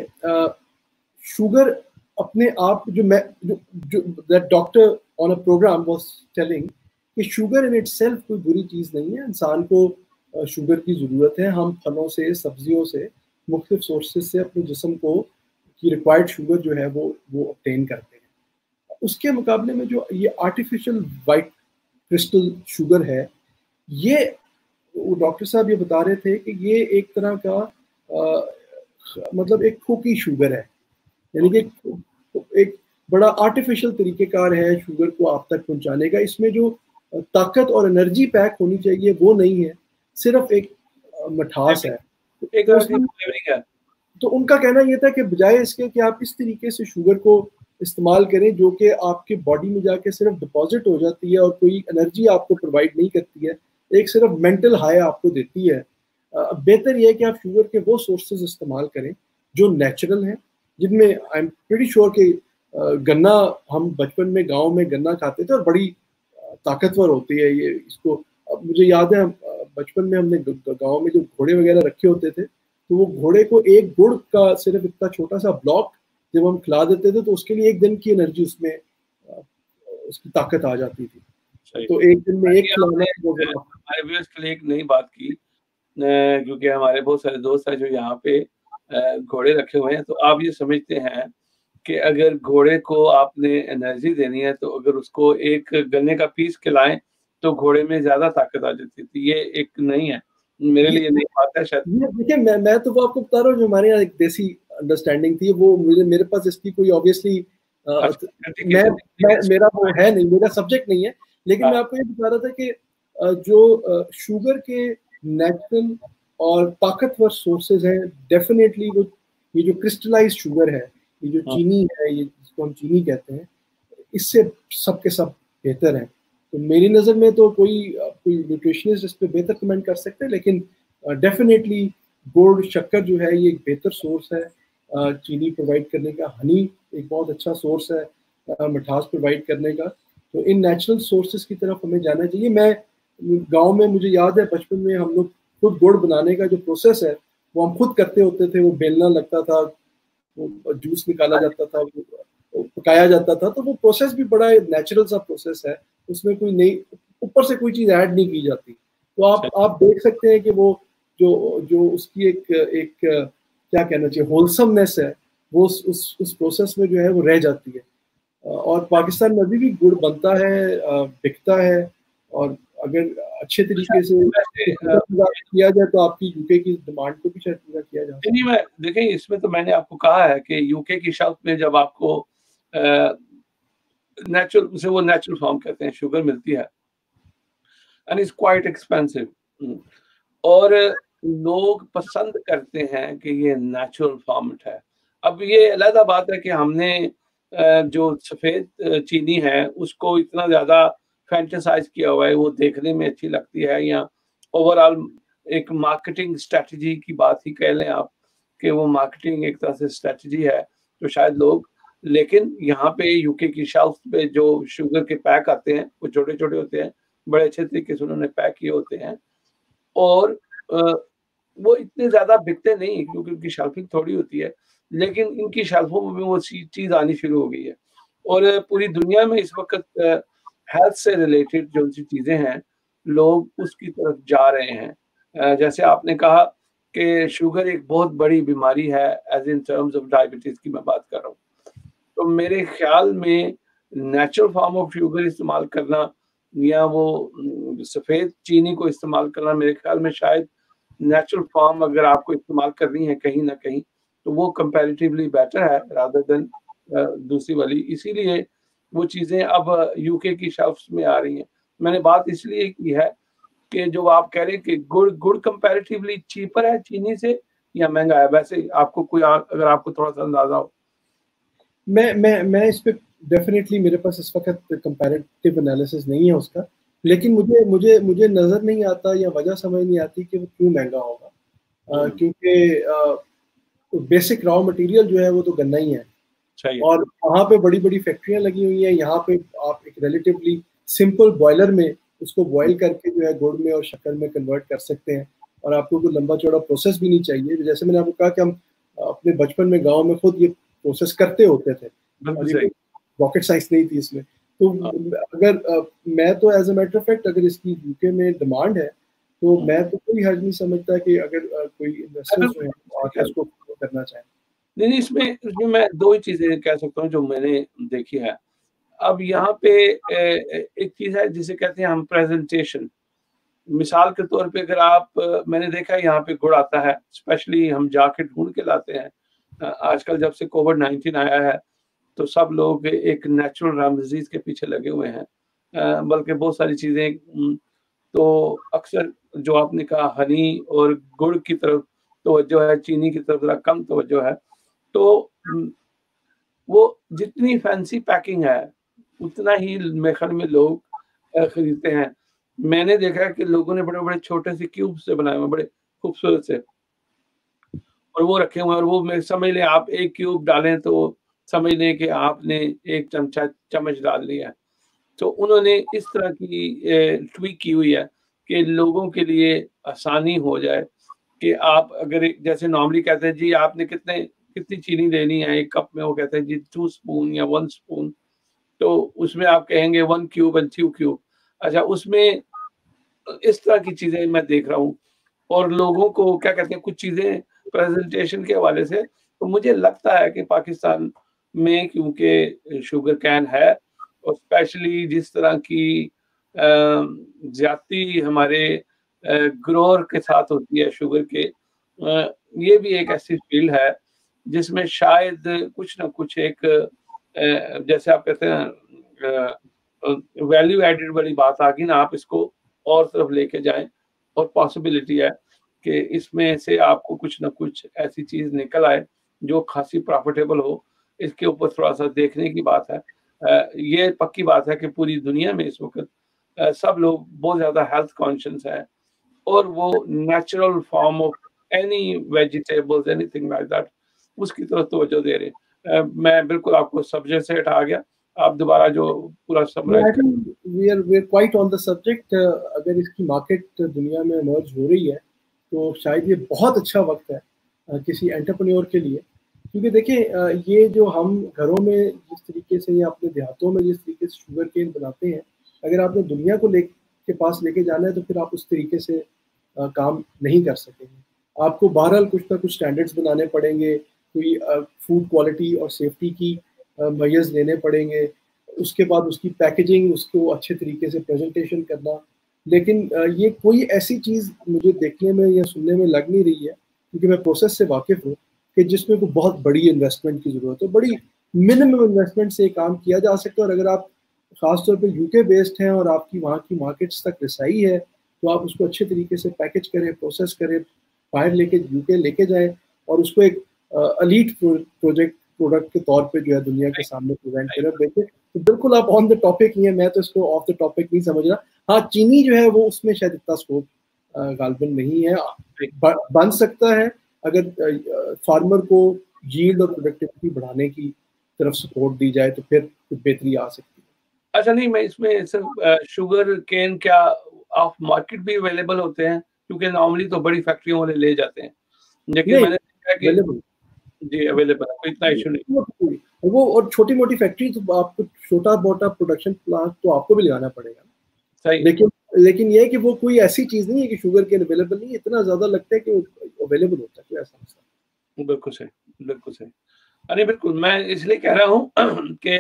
شوگر اپنے آپ جو میں جو doctor on a programme was telling کہ شوگر ان اٹ سیلف کوئی بری چیز نہیں ہے, انسان کو شوگر کی ضرورت ہے. ہم پھلوں سے, سبزیوں سے, مختلف سورسز سے اپنے جسم کو کی ریکوائرڈ شوگر جو ہے وہ وہ obtain کرتے ہیں. اس کے مقابلے میں جو یہ آرٹیفیشل وائٹ کرسٹل شوگر ہے, یہ وہ ڈاکٹر صاحب یہ بتا رہے تھے کہ یہ ایک طرح کا آ, مطلب ایک کھوکی شوگر ہے, یعنی کہ ایک بڑا آرٹیفیشل طریقہ کار ہے شوگر کو آپ تک پہنچانے کا. اس میں جو طاقت اور انرجی پیک ہونی چاہیے وہ نہیں ہے, صرف ایک مٹھاس ہے. تو ان کا کہنا یہ تھا کہ بجائے اس کے کہ آپ اس طریقے سے شوگر کو استعمال کریں جو کہ آپ کے باڈی میں جا کے صرف ڈپازٹ ہو جاتی ہے اور کوئی انرجی آپ کو پرووائڈ نہیں کرتی ہے, ایک صرف مینٹل ہائی آپ کو دیتی ہے, بہتر یہ ہے کہ آپ شوگر کے وہ سورسز استعمال کریں جو نیچرل ہیں, جن میں آئی ایم پریٹی شیور کہ گنا, ہم بچپن میں گاؤں میں گنا کھاتے تھے اور بڑی طاقتور ہوتی ہے یہ. اس کو اب مجھے یاد ہے بچپن میں ہم نے گاؤں میں جو گھوڑے وغیرہ رکھے ہوتے تھے, تو وہ گھوڑے کو ایک گڑ کا صرف اتنا چھوٹا سا بلاک جب ہم کھلا دیتے تھے تو اس کے لیے ایک دن کی انرجی اس میں اس کی طاقت آ جاتی تھی. تو ایک دن میں ایک کھلانا. ہمارے ویورز کے لیے ایک نئی بات کی, کیونکہ ہمارے بہت سارے دوست ہیں جو یہاں پہ گھوڑے رکھے ہوئے ہیں, تو آپ یہ سمجھتے ہیں کہ اگر گھوڑے کو آپ نے انرجی دینی ہے تو اگر اس کو ایک گنے کا پیس کھلائیں تو گھوڑے میں زیادہ طاقت آ جاتی تھی. یہ ایک نہیں ہے, میرے لیے نہیں بات ہے شاید. دیکھیں میں میں تو وہ آپ کو بتا رہا ہوں جو ہمارے یہاں ایک دیسی انڈرسٹینڈنگ تھی, وہ مجھے میرے پاس اس کی کوئی اوبیسلی میں میرا وہ ہے نہیں, میرا سبجیکٹ نہیں ہے, لیکن میں آپ کو یہ بتا رہا تھا کہ جو شوگر کے نیچرل اور طاقتور سورسز ہیں, ڈیفینیٹلی وہ یہ جو کرسٹلائز شوگر ہے, یہ جو چینی ہے, یہ جس کو ہم چینی کہتے ہیں, اس سے سب کے سب بہتر ہیں. تو میری نظر میں تو کوئی کوئی نیوٹریشنسٹ اس پہ بہتر کمنٹ کر سکتے ہیں, لیکن ڈیفینیٹلی گڑ شکر جو ہے یہ ایک بہتر سورس ہے چینی پرووائڈ کرنے کا, ہنی ایک بہت اچھا سورس ہے مٹھاس پرووائڈ کرنے کا. تو ان نیچرل سورسز کی طرف ہمیں جانا چاہیے. میں گاؤں میں مجھے یاد ہے بچپن میں ہم لوگ خود گڑ بنانے کا جو پروسیس ہے وہ ہم خود کرتے ہوتے تھے, وہ بیلنا لگتا تھا, وہ جوس نکالا جاتا تھا, پکایا جاتا تھا تو وہ پروسیس بھی بڑا نیچرل سا پروسیس ہے, اس میں کوئی نئی اوپر سے کوئی چیز ایڈ نہیں کی جاتی. تو آپ آپ دیکھ سکتے ہیں کہ وہ جو جو اس کی ایک ایک کیا کہنا چاہیے ہولسمنیس ہے وہ اس اس پروسیس میں جو ہے وہ رہ جاتی ہے. اور پاکستان میں ابھی بھی گڑ بنتا ہے, بکتا ہے, اور اگر اچھے طریقے سے کیا جائے تو آپ کی یو کے کی ڈیمانڈ کو بھی شاید پورا کیا جائے. نہیں میں دیکھیں اس میں تو میں نے آپ کو کہا ہے کہ یو کے کی شاپ میں جب آپ کو نیچرل اسے وہ نیچرل فارم کہتے ہیں شوگر ملتی ہے اینڈ از کوائٹ ایکسپینسو, اور لوگ پسند کرتے ہیں کہ یہ نیچرل فارمٹ ہے. اب یہ علیحدہ بات ہے کہ ہم نے جو سفید چینی ہے اس کو اتنا زیادہ فینٹیسائز کیا ہوا ہے, وہ دیکھنے میں اچھی لگتی ہے, یا اوور آل ایک مارکیٹنگ اسٹریٹجی کی بات ہی کہہ لیں آپ کہ وہ مارکیٹنگ ایک طرح سے اسٹریٹجی ہے تو شاید لوگ, لیکن یہاں پہ یو کے کی شیلف پہ جو شوگر کے پیک آتے ہیں وہ چھوٹے چھوٹے ہوتے ہیں, بڑے اچھے طریقے سے انہوں نے پیک کیے ہوتے ہیں, اور وہ اتنے زیادہ بکتے نہیں کیونکہ ان کی شیلفنگ تھوڑی ہوتی ہے, لیکن ان کی شیلفوں میں وہ چیز آنی شروع ہو گئی ہے. اور پوری دنیا میں اس وقت ہیلتھ سے ریلیٹڈ جو سی چیزیں ہیں لوگ اس کی طرف جا رہے ہیں. جیسے آپ نے کہا کہ شوگر ایک بہت بڑی بیماری ہے as in terms of diabetes کی میں بات کر رہا ہوں, تو میرے خیال میں نیچرل فارم آف شوگر استعمال کرنا یا وہ سفید چینی کو استعمال کرنا, میرے خیال میں شاید نیچرل فارم اگر آپ کو استعمال کرنی ہے کہیں نہ کہیں تو وہ کمپیریٹیولی بیٹر ہے رادر دین دوسری والی. اسی لیے وہ چیزیں اب یو کے کی شیلفز میں آ رہی ہیں. میں نے بات اس لیے کی ہے کہ جو آپ کہہ رہے ہیں کہ گڑ گڑ کمپیریٹیولی چیپر ہے چینی سے یا مہنگا ہے, ویسے آپ کو کوئی اگر آپ کو تھوڑا سا اندازہ ہو. میں میں میں اس پہ ڈیفینیٹلی میرے پاس اس وقت کمپیریٹیو انالیسس نہیں ہے اس کا, لیکن مجھے مجھے مجھے نظر نہیں آتا یا وجہ سمجھ نہیں آتی کہ وہ کیوں مہنگا ہوگا, کیونکہ بیسک را مٹیریل جو ہے وہ تو گنا ہی ہے, اور وہاں پہ بڑی بڑی فیکٹریاں لگی ہوئی ہیں. یہاں پہ آپ ایک ریلیٹیولی سمپل بوائلر میں اس کو بوائل کر کے جو ہے گڑ میں اور شکر میں کنورٹ کر سکتے ہیں, اور آپ کو کوئی لمبا چوڑا پروسیس بھی نہیں چاہیے. جیسے میں نے آپ کو کہا کہ ہم اپنے بچپن میں گاؤں میں خود یہ پروسیس کرتے ہوتے تھے, راکٹ سائنس نہیں تھی اس میں. تو اگر میں تو as a matter of fact اگر اس کی یو کے میں ڈیمانڈ ہے تو میں تو کوئی حرج نہیں سمجھتا کہ اگر کوئی انویسٹر جو ہے اس کو کرنا چاہیں. نہیں نہیں اس میں اس میں میں دو ہی چیزیں کہہ سکتا ہوں جو میں نے دیکھی ہے. اب یہاں پہ ایک چیز ہے جسے کہتے ہیں ہم پریزنٹیشن. مثال کے طور پہ اگر آپ میں نے دیکھا یہاں پہ گڑ آتا ہے اسپیشلی ہم جا کے ڈھونڈ کے لاتے ہیں. آج کل جب سے کووڈ نائنٹین آیا ہے تو سب لوگ ایک نیچرل ریمیڈیز کے پیچھے لگے ہوئے ہیں, بلکہ بہت ساری چیزیں تو اکثر جو آپ نے کہا ہنی اور گڑ کی طرف توجہ ہے, چینی کی طرف ذرا کم توجہ ہے. تو وہ جتنی فینسی پیکنگ ہے اتنا ہی میرے خیال میں لوگ خریدتے ہیں. میں نے دیکھا ہے کہ لوگوں نے بڑے بڑے چھوٹے سے کیوب سے بنائے ہوئے بڑے خوبصورت سے اور وہ رکھے ہوئے, اور وہ میں سمجھ لیں آپ ایک کیوب ڈالیں تو سمجھ لیں کہ آپ نے ایک چمچہ چمچ ڈال لیا ہے. تو انہوں نے اس طرح کی ٹویک کی ہوئی ہے کہ لوگوں کے لیے آسانی ہو جائے کہ آپ اگر جیسے نارملی کہتے ہیں جی آپ نے کتنے کتنی چینی لینی ہے ایک کپ میں, وہ کہتے ہیں جی ٹو اسپون یا ون اسپون, تو اس میں آپ کہیں گے one cube and two cube. اچھا اس میں اس طرح کی چیزیں میں دیکھ رہا ہوں, اور لوگوں کو کیا کہتے ہیں کچھ چیزیں پریزنٹیشن کے حوالے سے تو مجھے لگتا ہے کہ پاکستان میں کیونکہ شوگر کین ہے اور اسپیشلی جس طرح کی زیادتی ہمارے گروور کے ساتھ ہوتی ہے شوگر کے, یہ بھی ایک ایسی فیلڈ ہے جس میں شاید کچھ نہ کچھ ایک جیسے آپ کہتے ہیں ویلیو ایڈڈ والی بات آ گئی نا, آپ اس کو اور طرف لے کے جائیں, اور پاسبلٹی ہے کہ اس میں سے آپ کو کچھ نہ کچھ ایسی چیز نکل آئے جو خاصی پروفیٹیبل ہو. اس کے اوپر تھوڑا سا دیکھنے کی بات ہے. یہ پکی بات ہے کہ پوری دنیا میں اس وقت سب لوگ بہت زیادہ ہیلتھ کانشیس ہیں, اور وہ natural form of any vegetables anything like that اس کی طرف توجہ دے رہے ہیں. میں بالکل آپ کو سبجیکٹ سے ہٹا گیا, آپ دوبارہ جو پورا summarise we are we are quite on the subject. اگر اس کی مارکیٹ دنیا میں ایمرج ہو رہی ہے تو شاید یہ بہت اچھا وقت ہے کسی انٹرپرینور کے لیے کیونکہ دیکھیں یہ جو ہم گھروں میں جس طریقے سے یا اپنے دیہاتوں میں جس طریقے سے شوگر کین بناتے ہیں، اگر آپ نے دنیا کو لے کے پاس لے کے جانا ہے تو پھر آپ اس طریقے سے کام نہیں کر سکیں گے. آپ کو بہرحال کچھ نہ کچھ اسٹینڈرڈس بنانے پڑیں گے، کوئی فوڈ کوالٹی اور سیفٹی کی میجرز لینے پڑیں گے، اس کے بعد اس کی پیکیجنگ، اس کو اچھے طریقے سے پریزنٹیشن کرنا. لیکن یہ کوئی ایسی چیز مجھے دیکھنے میں یا سننے میں لگ نہیں رہی ہے، کیونکہ میں پروسیس سے واقف ہوں، کہ جس میں کوئی بہت بڑی انویسٹمنٹ کی ضرورت ہے. بڑی منیمم انویسٹمنٹ سے کام کیا جا سکتا ہے، اور اگر آپ خاص طور پہ یو کے بیسڈ ہیں اور آپ کی وہاں کی مارکیٹس تک رسائی ہے تو آپ اس کو اچھے طریقے سے پیکج کریں، پروسیس کریں، باہر لے کے یو کے لے کے جائیں اور اس کو ایک الیٹ پروجیکٹ پروڈکٹ کے طور پہ جو ہے دنیا کے سامنے پریزنٹ کریں. دیکھیں تو بالکل آپ آن دا ٹاپک ہی ہیں، میں تو اس کو آف دا ٹاپک نہیں سمجھ رہا. ہاں چینی جو ہے وہ اس میں شاید اتنا اسکوپ غالباً نہیں ہے، بن سکتا ہے اگر فارمر کو ییلڈ اور پروڈکٹیوٹی بڑھانے کی طرف سپورٹ دی جائے تو پھر کچھ بہتری آ سکتی ہے. اچھا نہیں، میں اس میں صرف شوگر کین کیا آف مارکیٹ بھی اویلیبل ہوتے ہیں؟ کیونکہ نارملی تو بڑی فیکٹریوں والے لے جاتے ہیں، لیکن میں نے دیکھا کہ جی اویلیبل ہے، کوئی اتنا ایشو نہیں. وہ اور چھوٹی موٹی فیکٹری تو آپ کو چھوٹا موٹا پروڈکشن پلانٹ تو آپ کو بھی لگانا پڑے گا. صحیح. لیکن لیکن یہ کہ وہ کوئی ایسی چیز نہیں ہے کہ شوگر کین اویلیبل نہیں ہے، اتنا زیادہ لگتا ہے کہ اویلیبل ہوتا ہے، کوئی ایسا مسئلہ. بالکل صحیح، بالکل صحیح. ارے بالکل، میں اس لیے کہہ رہا ہوں کہ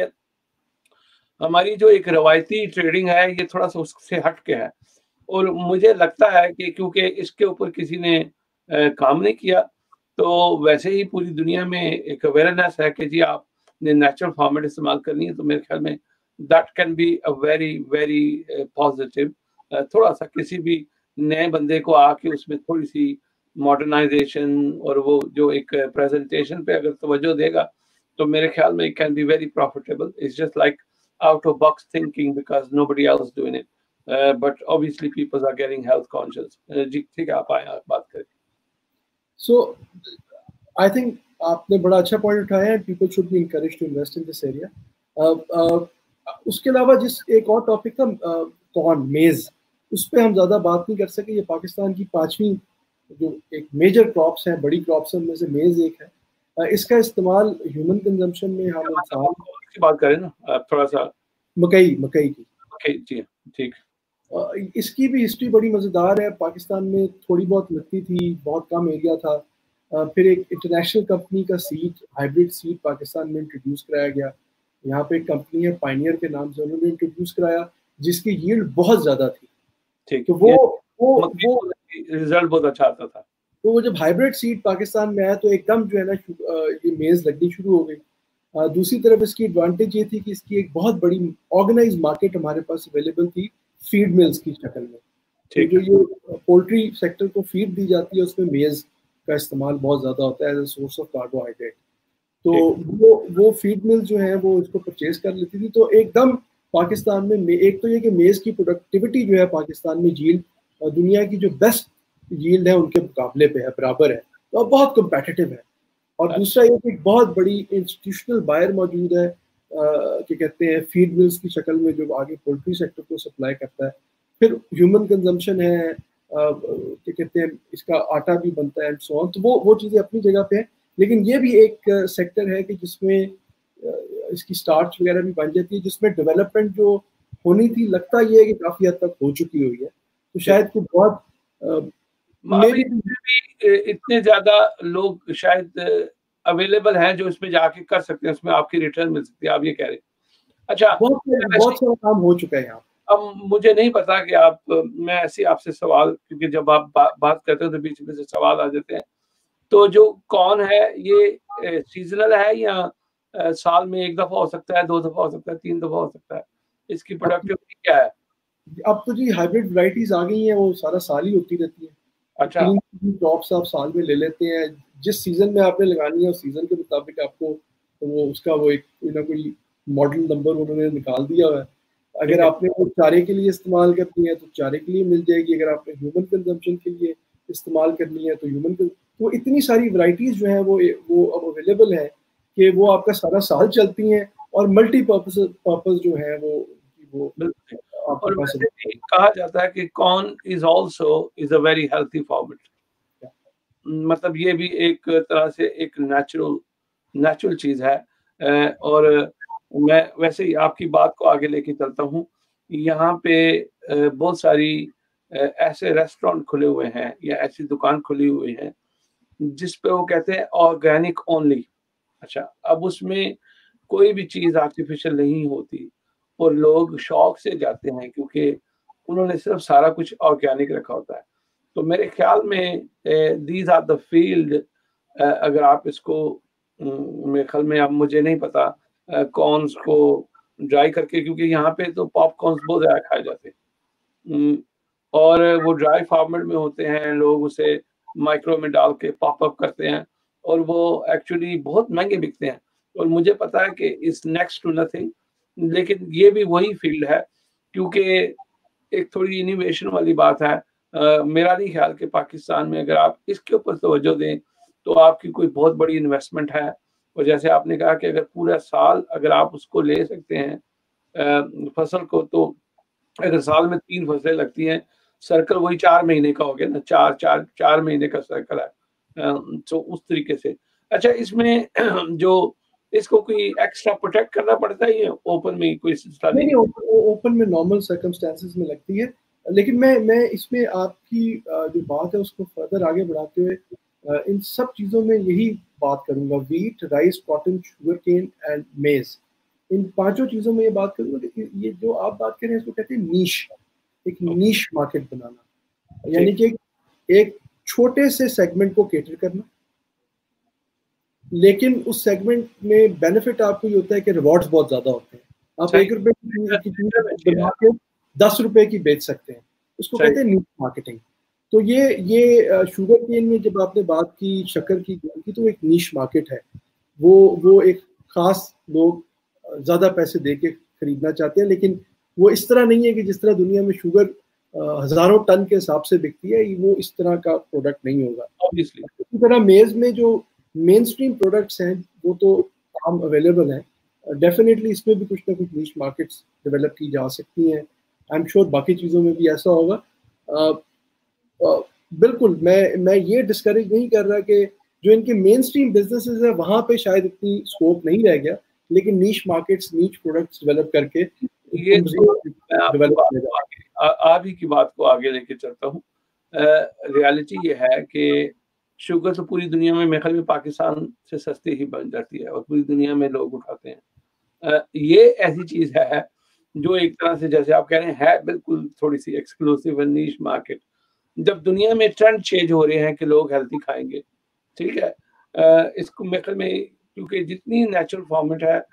ہماری جو ایک روایتی ٹریڈنگ ہے یہ تھوڑا سا اس سے ہٹ کے ہے، اور مجھے لگتا ہے کہ کیونکہ اس کے اوپر کسی نے کام نہیں کیا، تو ویسے ہی پوری دنیا میں ایک اویئرنیس ہے کہ جی آپ نے نیچرل فارمیٹ استعمال کرنی ہے. تو میرے خیال میں that can be a very very positive. تھوڑا سا کسی بھی نئے بندے کو آ کے اس میں تھوڑی سی ماڈرنائزیشن اور وہ جو ایک پریزنٹیشن پہ اگر توجہ دے گا تو میرے خیال میں it can be very profitable. It's just like out of box thinking because nobody else doing it. Uh, but obviously people are getting health conscious. جی ٹھیک ہے، آپ آئیں آپ بات کریں. So I think آپ نے بڑا اچھا پوائنٹ اٹھایا ہے. People should be encouraged to invest in this area. uh, uh, اس کے علاوہ جس ایک اور ٹاپک تھا کارن میز، اس پہ ہم زیادہ بات نہیں کر سکے. یہ پاکستان کی پانچویں جو ایک میجر کراپس ہیں، بڑی کراپس ہیں، ان میں سے میز ایک ہے. اس کا استعمال ہیومن کنزمپشن میں ہم انسان کی بات کریں نا تھوڑا سا مکئی مکئی کی مکئی جی ٹھیک. اس کی بھی ہسٹری بڑی مزیدار ہے. پاکستان میں تھوڑی بہت لگتی تھی، بہت کم ایریا تھا. پھر ایک انٹرنیشنل کمپنی کا سیڈ ہائیبرڈ سیڈ پاکستان میں انٹروڈیوس کرایا گیا. یہاں پہ ایک کمپنی ہے پائنیئر کے نام سے، انہوں نے انٹروڈیوس کرایا جس کی ییلڈ بہت زیادہ تھی. تو وہ وہ رزلٹ بہت اچھا آتا تھا. تو وہ جب ہائیبرڈ سیڈ پاکستان میں آیا تو ایک دم جو ہے نا یہ میز لگنی شروع ہو گئی. دوسری طرف اس کی ایڈوانٹیج یہ تھی کہ اس کی ایک بہت بڑی آرگنائز مارکیٹ ہمارے پاس اویلیبل تھی فیڈ ملز کی شکل میں. جو یہ پولٹری سیکٹر کو فیڈ دی جاتی ہے اس میں میز کا استعمال بہت زیادہ ہوتا ہے as a source of carbohydrate. تو وہ وہ فیڈ مل جو ہیں وہ اس کو پرچیز کر لیتی تھی. تو ایک دم پاکستان میں ایک تو یہ کہ میز کی پروڈکٹیوٹی جو ہے پاکستان میں ییلڈ دنیا کی جو بیسٹ ییلڈ ہے ان کے مقابلے پہ ہے، برابر ہے، تو بہت کمپیٹیٹیو ہے. اور دوسرا یہ کہ بہت بڑی انسٹیٹیوشنل بائر موجود ہے کہ کہتے ہیں فیڈ ملز کی شکل میں جو آگے پولٹری سیکٹر کو سپلائی کرتا ہے. پھر ہیومن کنزمپشن ہے، کیا کہتے ہیں اس کا آٹا بھی بنتا ہے اینڈ سو آن. تو وہ وہ چیزیں اپنی جگہ پہ ہیں. لیکن یہ بھی ایک سیکٹر ہے کہ جس میں اس کی سٹارچ وغیرہ بھی بن جاتی ہے، جس میں ڈیولپمنٹ جو ہونی تھی لگتا یہ ہے کہ کافی حد تک ہو چکی ہوئی ہے. تو شاید کوئی بہت اتنے زیادہ لوگ شاید اویلیبل ہیں جو اس میں جا کے کر سکتے ہیں، اس میں آپ کی ریٹرن مل سکتی ہے. آپ یہ کہہ رہے ہیں. اچھا بہت سارا کام ہو چکا ہے یہاں. اب مجھے نہیں پتا کہ آپ میں ایسی آپ سے سوال، کیونکہ جب آپ بات کرتے ہیں تو بیچ میں سے سوال آ جاتے ہیں. تو جو کون ہے یہ سیزنل ہے یا سال میں ایک دفعہ ہو سکتا ہے، دو دفعہ ہو سکتا ہے، تین دفعہ ہو سکتا ہے؟ اس کی پروڈکٹیوٹی کیا ہے؟ اب تو جی ہائیبرڈ ورائٹیز آ گئی ہیں، وہ سارا سال ہی ہوتی رہتی ہیں. اچھا تین کراپس آپ سال میں لے لیتے ہیں، جس سیزن میں آپ نے لگانی ہے اس سیزن کے مطابق آپ کو وہ اس کا وہ ایک کوئی نہ کوئی ماڈل نمبر انہوں نے نکال دیا ہوا ہے. اگر آپ نے وہ چارے کے لیے استعمال کرنی ہے تو چارے کے لیے مل جائے گی، اگر آپ نے ہیومن کنزمپشن کے لیے استعمال کرنی ہے تو ہیومن. تو اتنی ساری ورائٹیز جو ہیں وہ وہ اب اویلیبل ہیں کہ وہ آپ کا سارا سال چلتی ہیں اور ملٹی پرپز پرپز جو ہے وہ وہ اور ویسے بھی کہا جاتا ہے کہ corn is also is a very healthy format. مطلب یہ بھی ایک طرح سے ایک نیچرل نیچرل چیز ہے. اور میں ویسے ہی آپ کی بات کو آگے لے کے چلتا ہوں. یہاں پہ بہت ساری ایسے ریسٹورینٹ کھلے ہوئے ہیں یا ایسی دکان کھلی ہوئی ہیں جس پہ وہ کہتے ہیں آرگینک اونلی. اچھا, اب اس میں کوئی بھی چیز آرٹیفیشل نہیں ہوتی اور لوگ شوق سے جاتے ہیں کیونکہ انہوں نے صرف سارا کچھ آرگینک رکھا ہوتا ہے. تو میرے خیال میں دیز آر دا فیلڈ, اگر آپ اس کو میرے خیال میں, اب مجھے نہیں پتا کارنز کو ڈرائی کر کے, کیونکہ یہاں پہ تو پاپ کارنز بہت زیادہ کھائے جاتے ہیں اور وہ ڈرائی فارمیٹ میں ہوتے ہیں, لوگ اسے مائکرو میں ڈال کے پاپ اپ کرتے ہیں اور وہ ایکچولی بہت مہنگے بکتے ہیں. اور مجھے پتا ہے کہ اس نیکسٹ ٹو نتھنگ, لیکن یہ بھی وہی فیلڈ ہے کیونکہ ایک تھوڑی انوویشن والی بات ہے. میرا نہیں خیال کہ پاکستان میں اگر آپ اس کے اوپر توجہ دیں تو آپ کی کوئی بہت بڑی انویسٹمنٹ ہے. اور جیسے آپ نے کہا کہ اگر پورا سال اگر آپ اس کو لے سکتے ہیں فصل کو, تو اگر سال میں تین فصلیں لگتی ہیں, سرکل وہی چار مہینے کا ہو گیا نا, چار چار چار مہینے کا سرکل ہے. تو اس طریقے سے اچھا, اس میں جو اس کو کوئی ایکسٹرا پروٹیکٹ کرنا پڑتا ہے, یہ اوپن میں کوئی سلسلہ نہیں؟ اوپن میں نارمل سرکمسٹانسز میں لگتی ہے, لیکن میں میں اس میں آپ کی جو بات ہے اس کو فردر آگے بڑھاتے ہوئے ان سب چیزوں میں یہی بات کروں گا. Wheat, rice, cotton, sugar cane and maize, ان پانچوں چیزوں میں یہ بات کروں گا کہ یہ جو آپ بات کر رہے ہیں اس کو کہتے ہیں نیش, ایک نیش مارکیٹ بنانا, یعنی کہ ایک چھوٹے سے سیگمنٹ کو کیٹر کرنا, لیکن اس سیگمنٹ میں بینیفٹ آپ کو یہ ہوتا ہے کہ ریوارڈز بہت زیادہ ہوتے ہیں. آپ ایک روپے کی چیز بنا کے دس روپے کی بیچ سکتے ہیں, اس کو کہتے ہیں نیش مارکیٹنگ. تو یہ یہ شوگر کین میں جب آپ نے بات کی شکر کی کی تو ایک نیش مارکیٹ ہے, وہ وہ ایک خاص لوگ زیادہ پیسے دے کے خریدنا چاہتے ہیں, لیکن وہ اس طرح نہیں ہے کہ جس طرح دنیا میں شوگر ہزاروں ٹن کے حساب سے بکتی ہے, وہ اس طرح کا پروڈکٹ نہیں ہوگا. اسی طرح میز میں جو مین اسٹریم پروڈکٹس ہیں وہ تو عام اویلیبل ہیں, ڈیفینیٹلی اس میں بھی کچھ نہ کچھ نیش مارکیٹس ڈیولپ کی جا سکتی ہیں. آئی ایم شیور باقی چیزوں میں بھی ایسا ہوگا. بالکل میں میں یہ ڈسکریج نہیں کر رہا کہ جو ان کے مین اسٹریم بزنسز ہیں وہاں پہ شاید اتنی اسکوپ نہیں رہ گیا, لیکن niche markets, niche products develop کر کے یہ آپ ہی کی بات کو آگے لے کے چلتا ہوں. ریالٹی یہ ہے کہ شوگر تو پوری دنیا میں میرے خیال میں پاکستان سے سستی ہی بن جاتی ہے اور پوری دنیا میں لوگ اٹھاتے ہیں. یہ ایسی چیز ہے جو ایک طرح سے جیسے آپ کہہ رہے ہیں ہے بالکل تھوڑی سی ایکسکلوسیو نیش مارکیٹ. جب دنیا میں ٹرینڈ چینج ہو رہے ہیں کہ لوگ ہیلتھی کھائیں گے, ٹھیک ہے, اس کو میرے خیال میں کیونکہ جتنی نیچرل فارمیٹ ہے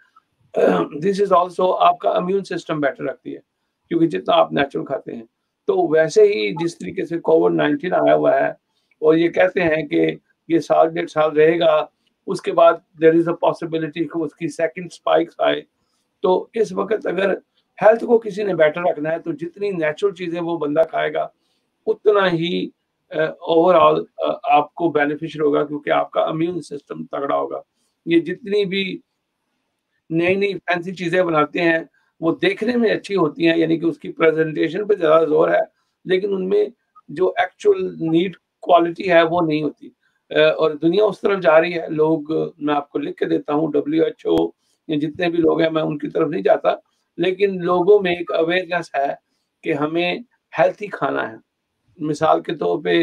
دس از آلسو آپ کا امیون سسٹم بیٹر رکھتی ہے کیونکہ جتنا آپ نیچرل کھاتے ہیں. تو ویسے ہی جس طریقے سے کووڈ نائنٹین آیا ہوا ہے اور یہ کہتے ہیں کہ یہ سال ڈیڑھ سال رہے گا, اس کے بعد دیر از اے پاسبلٹی کہ اس کی سیکنڈ اسپائکس آئے. تو اس وقت اگر ہیلتھ کو کسی نے بیٹر رکھنا ہے تو جتنی نیچرل چیزیں وہ بندہ کھائے گا اتنا ہی اوور آل آپ کو بینیفیشل ہوگا کیونکہ آپ کا امیون سسٹم تگڑا ہوگا. یہ جتنی بھی نئی نئی فینسی چیزیں بناتے ہیں وہ دیکھنے میں اچھی ہوتی ہیں, یعنی کہ اس کی پریزنٹیشن پہ زیادہ زور ہے, لیکن ان میں جو ایکچوئل نیڈ کوالٹی ہے وہ نہیں ہوتی. اور دنیا اس طرف جا رہی ہے. لوگ, میں آپ کو لکھ کے دیتا ہوں, ڈبلیو ایچ او یا جتنے بھی لوگ ہیں, میں ان کی طرف نہیں جاتا, لیکن لوگوں میں ایک اویئرنیس ہے کہ ہمیں ہیلتھی کھانا ہے. مثال کے طور پہ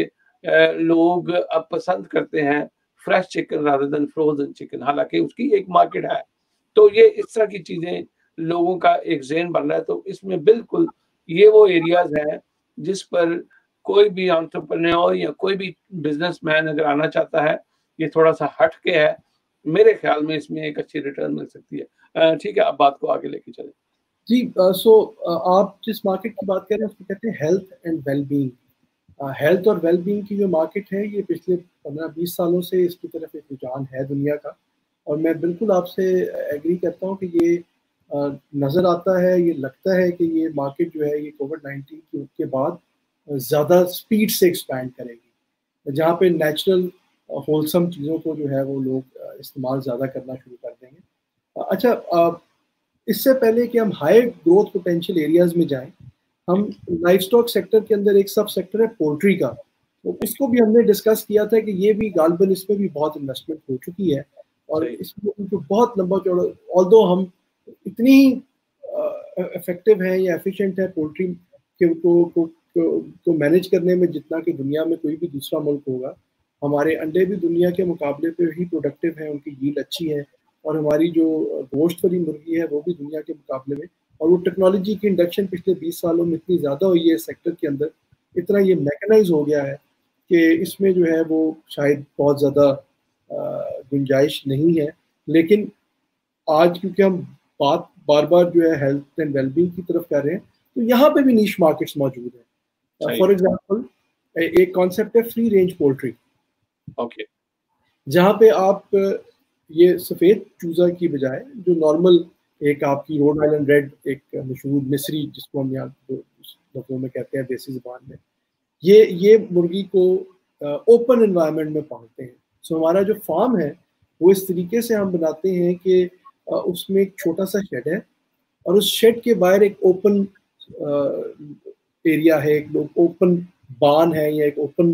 لوگ اب پسند کرتے ہیں fresh chicken rather than frozen chicken, حالانکہ اس کی ایک مارکیٹ ہے. تو یہ اس طرح کی چیزیں لوگوں کا ایک ذہن بن رہا ہے. تو اس میں بالکل یہ وہ ایریاز ہیں جس پر کوئی بھی انٹرپرینور یا کوئی بھی بزنس مین اگر آنا چاہتا ہے, یہ تھوڑا سا ہٹ کے ہے, میرے خیال میں اس میں ایک اچھی ریٹرن مل سکتی ہے. ٹھیک ہے, آپ بات کو آگے لے کے چلیں. جی, سو آپ جس مارکیٹ کی بات کر رہے ہیں اس کو کہتے ہیں health and well being. Health اور ویل بینگ کی جو مارکیٹ ہے یہ پچھلے پندرہ بیس سالوں سے اس کی طرف ایک رجحان ہے دنیا کا, اور میں بالکل آپ سے ایگری کرتا ہوں کہ یہ نظر آتا ہے, یہ لگتا ہے کہ یہ مارکیٹ جو ہے یہ کووڈ نائنٹین کے بعد زیادہ اسپیڈ سے ایکسپینڈ کرے گی, جہاں پہ نیچرل ہولسم چیزوں کو جو ہے وہ لوگ استعمال زیادہ کرنا شروع کر دیں گے. اچھا, اس سے پہلے کہ ہم ہائی گروتھ پوٹینشیل ایریاز میں جائیں, ہم لائف اسٹاک سیکٹر کے اندر ایک سب سیکٹر ہے پولٹری کا, تو اس کو بھی ہم نے ڈسکس کیا تھا کہ یہ بھی غالباً اس میں بھی بہت انویسٹمنٹ ہو چکی ہے. اور اس میں ان کو بہت لمبا چوڑا، آلدو ہم اتنی افیکٹو ہیں یا ایفیشینٹ ہے پولٹری کے کو مینیج کرنے میں جتنا کہ دنیا میں کوئی بھی دوسرا ملک ہوگا. ہمارے انڈے بھی دنیا کے مقابلے پہ ہی پروڈکٹیو ہیں، ان کی ییلڈ اچھی ہے، اور ہماری جو گوشت والی مرغی ہے وہ بھی دنیا کے مقابلے میں، اور وہ ٹیکنالوجی کی انڈکشن پچھلے بیس سالوں میں اتنی زیادہ ہوئی ہے سیکٹر کے اندر، اتنا یہ میکنائز ہو گیا ہے کہ اس میں جو ہے وہ شاید بہت زیادہ گنجائش نہیں ہے. لیکن آج کیونکہ ہم بات بار بار جو ہے ہیلتھ اینڈ ویل بینگ کی طرف کر رہے ہیں، تو یہاں پہ بھی نیش مارکیٹس موجود ہیں. فار ایگزامپل ایک کانسیپٹ ہے فری رینج پولٹری، اوکے، جہاں پہ آپ یہ سفید چوزا کی بجائے جو نارمل ایک آپ کی روڈ آئلینڈ ریڈ ایک مشہور مصری جس کو ہم یہاں لفظوں میں کہتے ہیں دیسی زبان میں، یہ یہ مرغی کو اوپن انوائرمنٹ میں پالتے ہیں. سو ہمارا جو فارم ہے وہ اس طریقے سے ہم بناتے ہیں کہ اس میں ایک چھوٹا سا شیڈ ہے، اور اس شیڈ کے باہر ایک اوپن ایریا ہے، ایک اوپن بان ہے یا ایک اوپن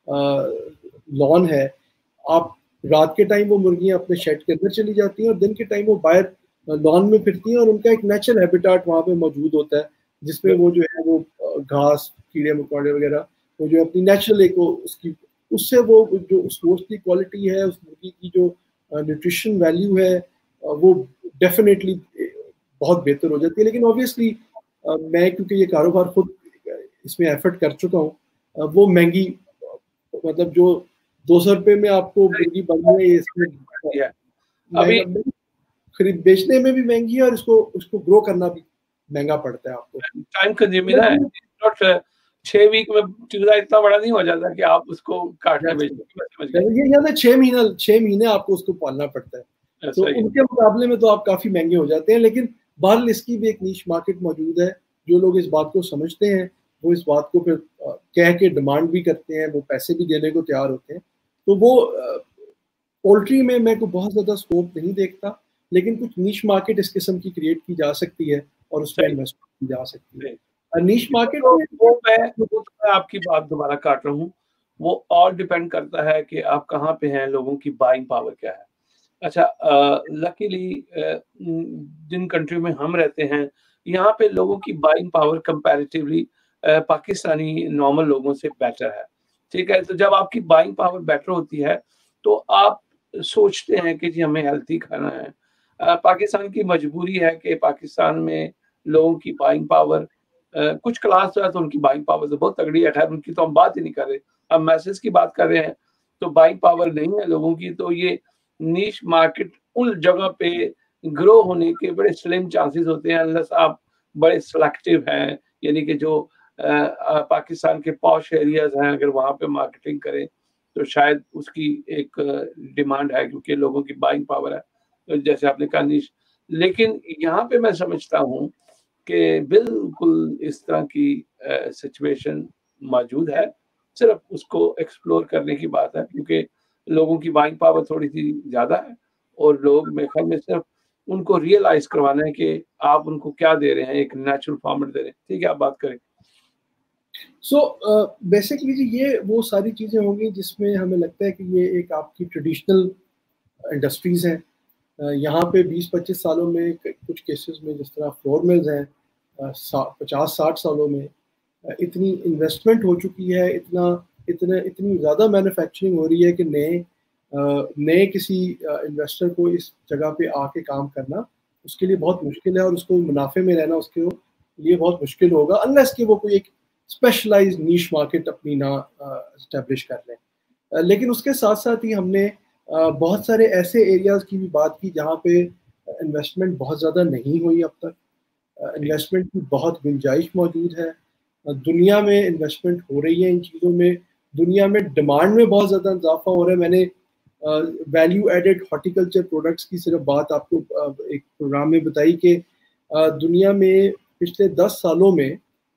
لان ہے. آپ رات کے ٹائم وہ مرغیاں اپنے شیڈ کے اندر چلی جاتی ہیں، اور دن کے ٹائم وہ باہر لان میں پھرتی ہیں، اور ان کا ایک نیچرل ہیبیٹاٹ وہاں پہ موجود ہوتا ہے جس میں وہ جو ہے وہ گھاس کیڑے مکوڑے وغیرہ وہ جو اپنی نیچرل ایک اس کی اس سے وہ جو اس گوشت کی کوالٹی ہے، اس مرغی کی جو نیوٹریشن ویلیو ہے وہ ڈیفینیٹلی بہت بہتر ہو جاتی ہے. لیکن اوبیسلی میں کیونکہ یہ کاروبار خود اس میں ایفرٹ کر چکا ہوں، وہ مہنگی مطلب جو دو سو روپے میں آپ کو مرغی بننا ہے اس میں ابھی خرید بیچنے میں بھی مہنگی ہے، اور اس کو اس کو گرو کرنا بھی مہنگا پڑتا ہے. آپ کو ٹائم کنزیومنگ ہے، چھ ویک میں چوزا اتنا بڑا نہیں ہو جاتا کہ آپ اس کو کاٹنے بیچنے، یہ چھ مہینے چھ مہینے آپ کو اس کو پالنا پڑتا ہے. تو ان کے مقابلے میں تو آپ کافی مہنگے ہو جاتے ہیں. لیکن بہرحال اس کی بھی ایک نیش مارکیٹ موجود ہے. جو لوگ اس بات کو سمجھتے ہیں وہ اس بات کو پھر کہہ کے ڈیمانڈ بھی کرتے ہیں، وہ پیسے بھی دینے کو تیار ہوتے ہیں. تو وہ پولٹری میں میں کو بہت زیادہ اسکوپ نہیں دیکھتا، لیکن کچھ نیش مارکیٹ اس قسم کی کریٹ کی جا سکتی ہے اور اس میں انویسٹ کی جا سکتی ہے. نیش مارکیٹ میں آپ کی بات دوبارہ کاٹ رہا ہوں، وہ اور ڈیپینڈ کرتا ہے کہ آپ کہاں پہ ہیں، لوگوں کی بائنگ پاور کیا ہے. اچھا، لکیلی جن کنٹری میں ہم رہتے ہیں یہاں پہ لوگوں کی buying power comparatively Pakistani normal لوگوں سے بیٹر ہے. ٹھیک ہے، تو جب آپ کی بائنگ پاور بیٹر ہوتی ہے تو آپ سوچتے ہیں کہ جی ہمیں ہیلتھی کھانا ہے. پاکستان کی مجبوری ہے کہ پاکستان میں لوگوں کی بائنگ پاور کچھ کلاس جو ہے تو ان کی بائنگ پاور تو بہت تگڑی ہے، خیر ان کی تو ہم بات ہی نہیں کر رہے، ہم میسج کی بات کر رہے ہیں. تو بائنگ پاور نہیں ہے لوگوں کی، تو یہ نیش مارکیٹ ان جگہ پہ گرو ہونے کے بڑے سلم چانسز ہوتے ہیں انلیس آپ بڑے سلیکٹیو ہیں. یعنی کہ جو پاکستان کے پاش ایریاز ہیں اگر وہاں پہ مارکیٹنگ کریں تو شاید اس کی ایک ڈیمانڈ ہے کیونکہ لوگوں کی بائنگ پاور ہے جیسے آپ نے کہا نیش. لیکن یہاں پہ میں سمجھتا ہوں کہ بالکل اس طرح کی سچویشن موجود ہے، صرف اس کو ایکسپلور کرنے کی بات ہے کیونکہ لوگوں کی بائنگ پاور تھوڑی سی زیادہ ہے اور لوگ میرے خیال میں صرف ان کو ریئلائز کروانا ہے کہ آپ ان کو کیا دے رہے ہیں، ایک نیچرل فارمیٹ دے رہے ہیں. ٹھیک ہے، آپ بات کریں. سو بیسکلی جی یہ وہ ساری چیزیں ہوں گی جس میں ہمیں لگتا ہے کہ یہ ایک آپ کی ٹریڈیشنل انڈسٹریز ہیں. یہاں پہ بیس پچیس سالوں میں کچھ کیسز میں جس طرح فلور ملز ہیں پچاس ساٹھ سالوں میں اتنی انویسٹمنٹ ہو چکی ہے، اتنا اتنا اتنی زیادہ مینوفیکچرنگ ہو رہی ہے کہ نئے نئے کسی انویسٹر کو اس جگہ پہ آ کے کام کرنا اس کے لیے بہت مشکل ہے، اور اس کو منافع میں رہنا اس کے لیے بہت مشکل ہوگا انلیس کہ وہ کوئی ایک اسپیشلائز نیش مارکیٹ اپنی نہ اسٹیبلش کر لیں. لیکن اس کے ساتھ ساتھ ہی ہم نے بہت سارے ایسے ایریاز کی بھی بات کی جہاں پہ انویسٹمنٹ بہت زیادہ نہیں ہوئی اب تک. انویسٹمنٹ کی بہت گنجائش موجود ہے، دنیا میں انویسٹمنٹ ہو رہی ہے ان چیزوں میں، دنیا میں ڈیمانڈ میں بہت زیادہ اضافہ ہو رہا ہے. میں نے ویلیو ایڈڈ ہارٹیکلچر پروڈکٹس کی صرف بات آپ کو ایک پروگرام میں بتائی کہ دنیا میں پچھلے دس سالوں میں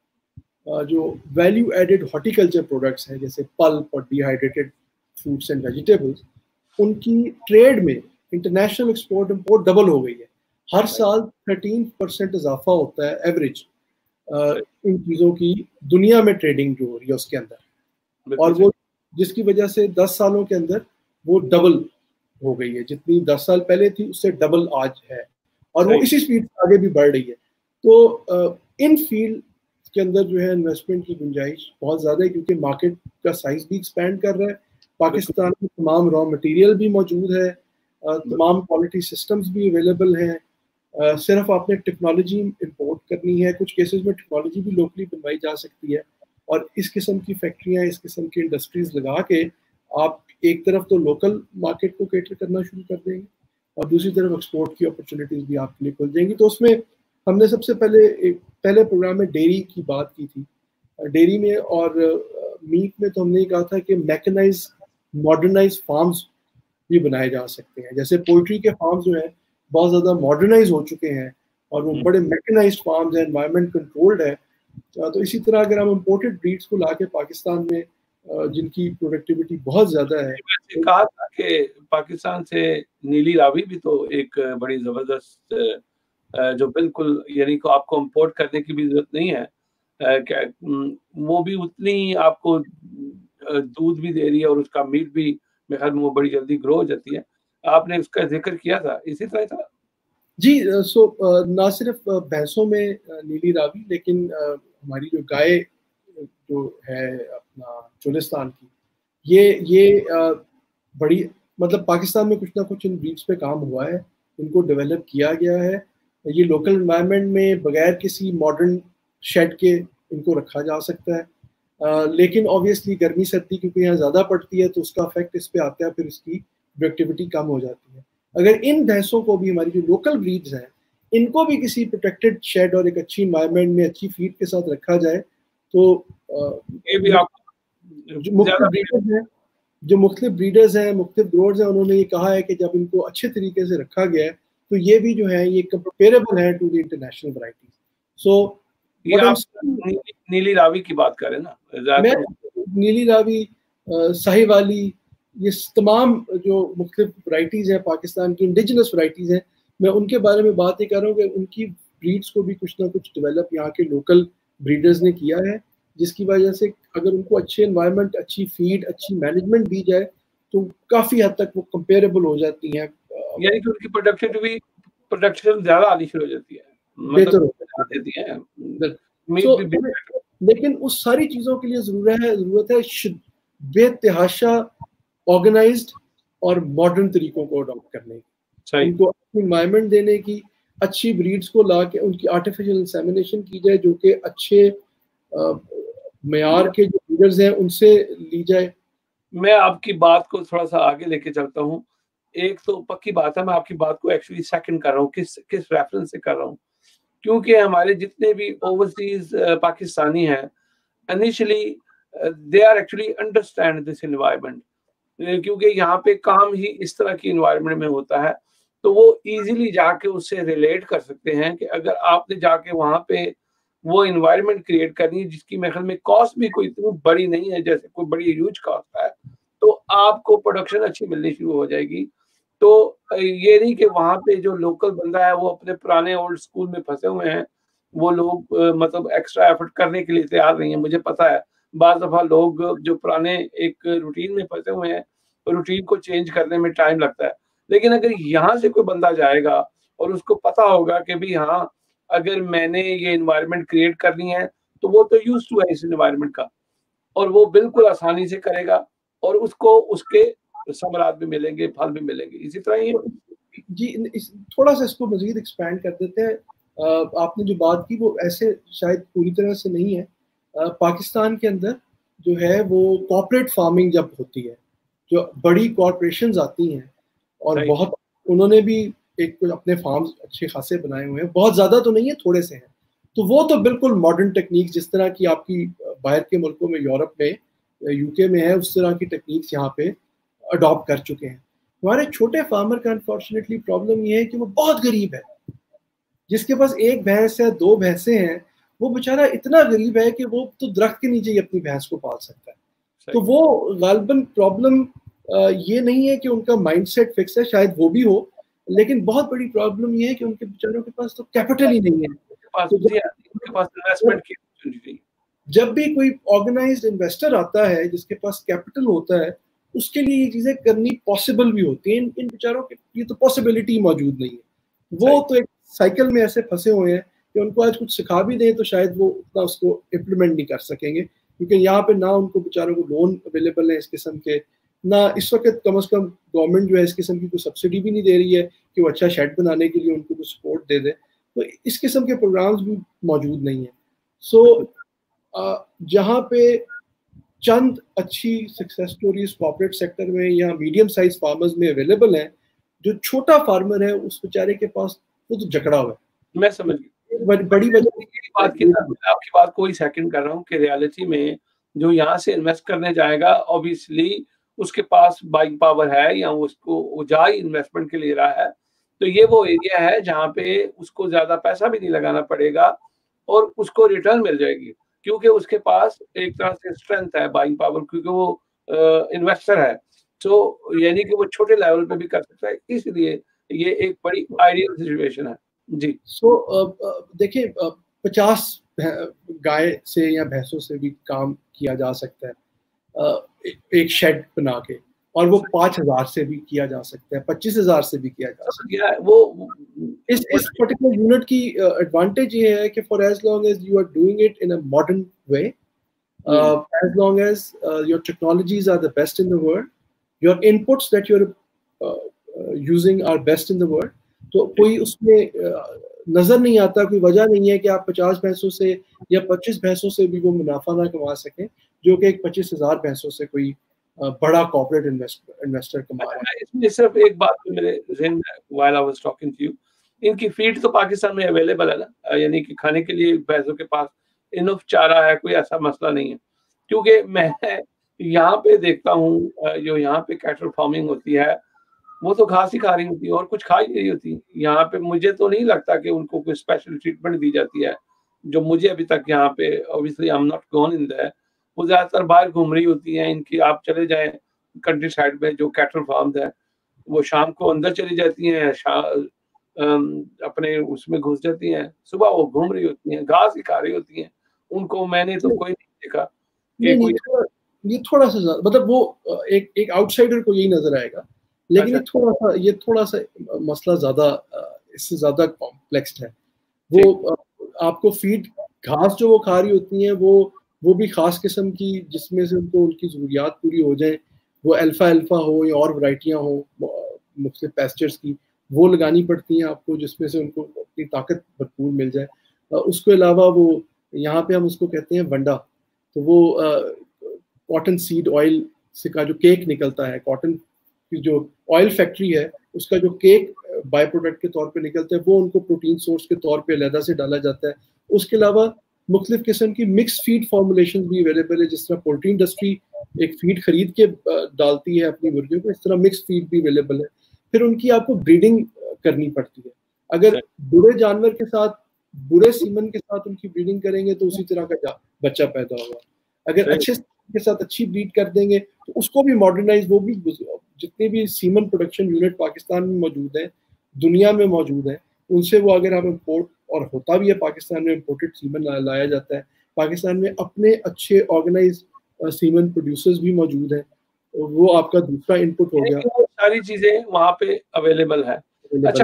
جو ویلیو ایڈڈ ہارٹیکلچر پروڈکٹس ہیں جیسے پلپ اور dehydrated fruits and vegetables, ان کی ٹریڈ میں انٹرنیشنل ایکسپورٹ امپورٹ ڈبل ہو گئی ہے. ہر سال تھرٹین پرسینٹ اضافہ ہوتا ہے ایوریج ان چیزوں کی دنیا میں ٹریڈنگ جو ہو رہی ہے اس کے اندر، اور وہ جس کی وجہ سے دس سالوں کے اندر وہ ڈبل ہو گئی ہے, جتنی دس سال پہلے تھی اس سے ڈبل آج ہے, اور وہ اسی اسپیڈ سے آگے بھی بڑھ رہی ہے. تو ان فیلڈ کے اندر جو ہے انویسٹمنٹ کی گنجائش بہت زیادہ ہے, کیونکہ مارکیٹ کا سائز بھی ایکسپینڈ کر رہا ہے. پاکستان میں تمام را مٹیریل بھی موجود ہے, تمام کوالٹی سسٹمز بھی اویلیبل ہیں, صرف آپ نے ٹیکنالوجی امپورٹ کرنی ہے. کچھ کیسز میں ٹیکنالوجی بھی لوکلی بنوائی جا سکتی ہے, اور اس قسم کی فیکٹریاں, اس قسم کی انڈسٹریز لگا کے آپ ایک طرف تو لوکل مارکیٹ کو کیٹر کرنا شروع کر دیں گے, اور دوسری طرف ایکسپورٹ کی اپرچونیٹیز بھی آپ کے لیے کھل جائیں گی. تو اس میں ہم نے سب سے پہلے ایک پہلے پروگرام میں ڈیری کی بات کی تھی. ڈیری میں اور میٹ میں تو ہم نے کہا تھا کہ میکنائز ماڈرنائز فارمز بھی بنائے جا سکتے ہیں. جیسے پولٹری کے فارمز جو ہیں بہت زیادہ ماڈرنائز ہو چکے ہیں, اور وہ بڑے میکنائزڈ فارمز ہیں, انوائرمنٹ کنٹرولڈ ہے. تو اسی طرح اگر ہم امپورٹڈ بریڈس کو لا کے پاکستان میں جن کی پروڈکٹیوٹی بہت زیادہ ہے, کہا تھا کہ پاکستان سے نیلی راوی بھی تو ایک بڑی زبردست جو بالکل یعنی کہ آپ کو امپورٹ کرنے کی بھی ضرورت نہیں ہے, وہ بھی اتنی آپ کو دودھ بھی دے رہی ہے اور اس کا میٹ بھی میرے خیال میں وہ بڑی جلدی گرو ہو جاتی ہے. آپ نے اس کا ذکر کیا تھا, اسی طرح تھا جی. سو نہ صرف بھینسوں میں نیلی راوی, لیکن ہماری جو گائے جو ہے اپنا چولستان کی, یہ یہ بڑی مطلب پاکستان میں کچھ نہ کچھ ان بریڈس پہ کام ہوا ہے, ان کو ڈیولپ کیا گیا ہے. یہ لوکل انوائرمنٹ میں بغیر کسی ماڈرن شیڈ کے ان کو رکھا جا سکتا ہے, لیکن آبویسلی گرمی سردی کیونکہ یہاں زیادہ پڑتی ہے تو اس کا افیکٹ اس پہ آتا ہے, پھر اس کی پروڈکٹیوٹی کم ہو جاتی ہے. اگر ان بھینسوں کو بھی, ہماری جو لوکل بریڈز ہیں, ان کو بھی کسی پروٹیکٹڈ شیڈ اور ایک اچھی انوائرمنٹ میں اچھی فیڈ کے ساتھ رکھا جائے تو یہ بھی آپ جو مختلف بریڈرز ہیں جو مختلف بریڈرز ہیں مختلف گروورز ہیں انہوں نے یہ کہا ہے کہ جب ان کو اچھے طریقے سے رکھا گیا ہے تو یہ بھی جو ہے یہ کمپیریبل ہے to the international varieties. So Nili Ravi کی بات کریں نا, میں نیلی راوی, ساہی والی, یہ تمام جو مختلف ورائٹیز ہیں پاکستان کی انڈیجنس ورائٹیز ہیں, میں ان کے بارے میں بات یہ کر رہا ہوں کہ ان کی بریڈس کو بھی کچھ نہ کچھ ڈیولپ یہاں کے لوکل بریڈرز نے کیا ہے, جس کی وجہ سے اگر ان کو اچھے انوائرمنٹ, اچھی فیڈ, اچھی مینجمنٹ دی جائے تو کافی حد تک وہ کمپیریبل ہو جاتی ہیں, یعنی کہ ان کی پروڈکشن بھی پروڈکشن زیادہ آنی شروع ہو جاتی ہے, بہتر ہو جاتی ہے. لیکن اس ساری چیزوں کے لیے ضرورت ہے ضرورت ہے بے تحاشا آرگنائزڈ اور ماڈرن طریقوں کو اڈاپٹ کرنے کی, ان کو اچھی انوائرمنٹ دینے کی, اچھی بریڈس کو لا کے ان کی آرٹیفیشل انسیمینیشن کی جائے جو کہ اچھے معیار کے جو بریڈرز ہیں ان سے لی جائے. میں آپ کی بات کو تھوڑا سا آگے لے کے چلتا ہوں. ایک تو پکی بات ہے, میں آپ کی بات کو ایکچولی سیکنڈ کر رہا ہوں, کس کس ریفرنس سے کر رہا ہوں, کیونکہ ہمارے جتنے بھی اوورسیز پاکستانی ہیں initially they are actually understand this environment, کیونکہ یہاں پہ کام ہی اس طرح کی انوائرمنٹ میں ہوتا ہے, تو وہ ایزیلی جا کے اس سے ریلیٹ کر سکتے ہیں کہ اگر آپ نے جا کے وہاں پہ وہ انوائرمنٹ کریٹ کرنی ہے جس کی میرے خیال میں کاسٹ بھی کوئی اتنی بڑی نہیں ہے جیسے کوئی بڑی ہیوج کاسٹ ہے, تو آپ کو پروڈکشن اچھی ملنی شروع ہو جائے گی. تو یہ نہیں کہ وہاں پہ جو لوکل بندہ ہے وہ اپنے پرانے اولڈ اسکول میں پھنسے ہوئے ہیں, وہ لوگ مطلب ایکسٹرا ایفرٹ کرنے کے لیے تیار نہیں ہیں. مجھے پتا ہے بعض دفعہ لوگ جو پرانے ایک روٹین میں پھنسے ہوئے ہیں روٹین کو چینج کرنے میں ٹائم لگتا ہے, لیکن اگر یہاں سے کوئی بندہ جائے گا اور اس کو پتا ہوگا کہ بھی ہاں اگر میں نے یہ انوائرمنٹ کریٹ کرنی ہے تو وہ تو یوز ٹو ہے اس انوائرمنٹ کا, اور وہ بالکل آسانی سے کرے گا اور اس کو اس کے ثمرات بھی ملیں گے, پھل بھی ملیں گے. اسی طرح یہ جی تھوڑا سا اس کو مزید ایکسپینڈ کر دیتے ہیں. آپ نے جو بات کی وہ ایسے شاید پوری طرح سے نہیں ہے. پاکستان کے اندر جو ہے وہ کوآپریٹ فارمنگ جب ہوتی ہے, جو بڑی کارپوریشنز آتی ہیں اور بہت انہوں نے بھی ایک اپنے فارمز اچھے خاصے بنائے ہوئے ہیں, بہت زیادہ تو نہیں ہے, تھوڑے سے ہیں, تو وہ تو بالکل ماڈرن ٹیکنیک جس طرح کی آپ کی باہر کے ملکوں میں, یورپ میں, یو کے میں ہے, اس طرح کی ٹیکنیکس یہاں پہ اڈاپٹ کر چکے ہیں. ہمارے چھوٹے فارمر کا انفارچونیٹلی پرابلم یہ ہے کہ وہ بہت غریب ہے, جس کے پاس ایک بھینس ہے, دو بھینسیں ہیں, وہ بیچارہ اتنا غریب ہے کہ وہ تو درخت کے نیچے ہی اپنی بھینس کو پال سکتا ہے. تو وہ غالباً پرابلم یہ نہیں ہے کہ ان کا مائنڈ سیٹ فکس ہے, شاید وہ بھی ہو, لیکن بہت بڑی پرابلم یہ ہے کہ ان کے بیچاروں کے پاس تو کیپٹل ہی نہیں ہے. جب بھی کوئی آرگنائزڈ انویسٹر آتا ہے جس کے پاس کیپٹل ہوتا ہے اس کے لیے یہ چیزیں کرنی پاسبل بھی ہوتی ہیں. ان بیچاروں کے یہ تو پاسبلٹی موجود نہیں ہے. وہ تو ایک سائیکل میں ایسے پھنسے ہوئے ہیں کہ ان کو آج کچھ سکھا بھی دیں تو شاید وہ اتنا اس کو امپلیمنٹ نہیں کر سکیں گے, کیونکہ یہاں پہ نہ ان کو بیچاروں کو لون اویلیبل ہیں اس قسم کے, نہ اس وقت کم از کم گورنمنٹ جو ہے اس قسم کی کوئی سبسڈی بھی نہیں دے رہی ہے کہ وہ اچھا شیڈ بنانے کے لیے ان کو کوئی سپورٹ دے دے. تو اس قسم کے پروگرامز بھی موجود نہیں ہیں. سو جہاں پہ چند اچھی سکسیس سٹوریز کارپوریٹ سیکٹر میں یا میڈیم سائز فارمرز میں اویلیبل ہیں, جو چھوٹا فارمر ہے اس بیچارے کے پاس وہ تو جکڑا ہوا ہے. میں سمجھ گیا بڑی وجہ بات کی, آپ کی بات کو ہی سیکنڈ کر رہا ہوں کہ ریالٹی میں جو یہاں سے انویسٹ کرنے جائے گا اوبیسلی اس کے پاس بائنگ پاور ہے یا اس کو جائے انویسٹمنٹ کے لیے رہا ہے, تو یہ وہ ایریا ہے جہاں پہ اس کو زیادہ پیسہ بھی نہیں لگانا پڑے گا اور اس کو ریٹرن مل جائے گی, کیونکہ اس کے پاس ایک طرح سے اسٹرینتھ ہے بائنگ پاور, کیونکہ وہ انویسٹر ہے. تو یعنی کہ وہ چھوٹے لیول پہ بھی کر سکتا ہے, اس لیے یہ ایک بڑی آئیڈیل سچویشن ہے. جی سو دیکھیں پچاس گائے سے یا بھینسوں سے بھی کام کیا جا سکتا ہے ایک شیڈ بنا کے, اور وہ پانچ ہزار سے بھی کیا جا سکتا ہے, پچیس ہزار سے بھی کیا جا سکتا ہے. وہ اس اس پرٹیکولر یونٹ کی ایڈوانٹیج یہ ہے کہ for as long as you are doing it in a modern way, as long as your technologies are the best in the world, your inputs that you are using are best in the world, تو کوئی اس میں نظر نہیں آتا, کوئی وجہ نہیں ہے کہ آپ پچاس بھینسوں سے یا پچیس بھینسوں سے بھی وہ منافع نہ کما سکیں, جو کہ ایک پچیس ہزار بھینسوں سے کوئی بڑا کارپوریٹ انویسٹر کما رہا ہے. اس میں صرف ایک بات میرے ذہن میں while I was talking to you, ان کی فیڈ تو پاکستان میں اویلیبل ہے نا, یعنی کہ کھانے کے لیے بھینسوں کے پاس انف چارہ ہے, کوئی ایسا مسئلہ نہیں ہے. کیونکہ میں یہاں پہ دیکھتا ہوں جو یہاں پہ کیٹل فارمنگ ہوتی ہے وہ تو گھاس ہی کھا رہی ہوتی ہے اور کچھ کھا ہی نہیں ہوتی. یہاں پہ مجھے تو نہیں لگتا کہ ان کو کوئی اسپیشل ٹریٹمنٹ دی جاتی ہے, جو مجھے ابھی تک یہاں پہ obviously I'm not gone in there, وہ زیادہ تر باہر گھوم رہی ہوتی ہیں. ان کی آپ چلے جائیں کنٹری سائڈ میں جو کیٹل فارمز ہیں, وہ شام کو اندر چلی جاتی ہیں, اپنے اس میں گھس جاتی ہیں, صبح وہ گھوم رہی ہوتی ہیں, گھاس ہی کھا رہی ہوتی ہیں. ان کو میں نے تو کوئی نہیں دیکھا کہ کوئی یہ تھوڑا سا مطلب وہ ایک ایک آؤٹ سائڈر کو یہی نظر آئے گا, لیکن یہ تھوڑا سا یہ تھوڑا سا مسئلہ زیادہ اس سے زیادہ کمپلیکسڈ ہے. وہ آپ کو فیڈ گھاس جو وہ کھا رہی ہوتی ہیں وہ وہ بھی خاص قسم کی, جس میں سے ان کو ان کی ضروریات پوری ہو جائیں, وہ الفا الفا ہو یا اور ورائٹیاں ہوں مختلف پیسچرز کی, وہ لگانی پڑتی ہیں آپ کو, جس میں سے ان کو اپنی طاقت بھرپور مل جائے. اس کے علاوہ وہ یہاں پہ ہم اس کو کہتے ہیں ونڈا, تو وہ کاٹن سیڈ آئل سے کا جو کیک نکلتا ہے, کاٹن کی جو آئل فیکٹری ہے اس کا جو کیک بائی پروڈکٹ کے طور پہ نکلتا ہے, وہ ان کو پروٹین سورس کے طور پہ علیحدہ سے ڈالا جاتا ہے. اس کے علاوہ مختلف قسم کی مکس فیڈ فارمولیشن بھی اویلیبل ہے, جس طرح پولٹری انڈسٹری ایک فیڈ خرید کے ڈالتی ہے اپنی مرغیوں کو, اس طرح مکس فیڈ بھی اویلیبل ہے. پھر ان کی آپ کو بریڈنگ کرنی پڑتی ہے. اگر برے جانور کے ساتھ برے سیمن کے ساتھ ان کی بریڈنگ کریں گے تو اسی طرح کا بچہ پیدا ہوگا. اگر اچھے کے ساتھ اچھی بریڈ کر دیں گے تو اس کو بھی ماڈرنائز, وہ بھی جتنے بھی سیمن پروڈکشن یونٹ پاکستان میں موجود ہیں, دنیا میں موجود ہیں, ان سے وہ اگر ہم امپورٹ, اور ہوتا بھی ہے پاکستان میں امپورٹڈ سیمن لایا جاتا ہے. پاکستان میں اپنے اچھے آرگنائز سیمن پروڈیوسرز بھی موجود ہیں, وہ آپ کا دوسرا ان پٹ ہو گیا. ساری چیزیں وہاں پہ اویلیبل ہے. اچھا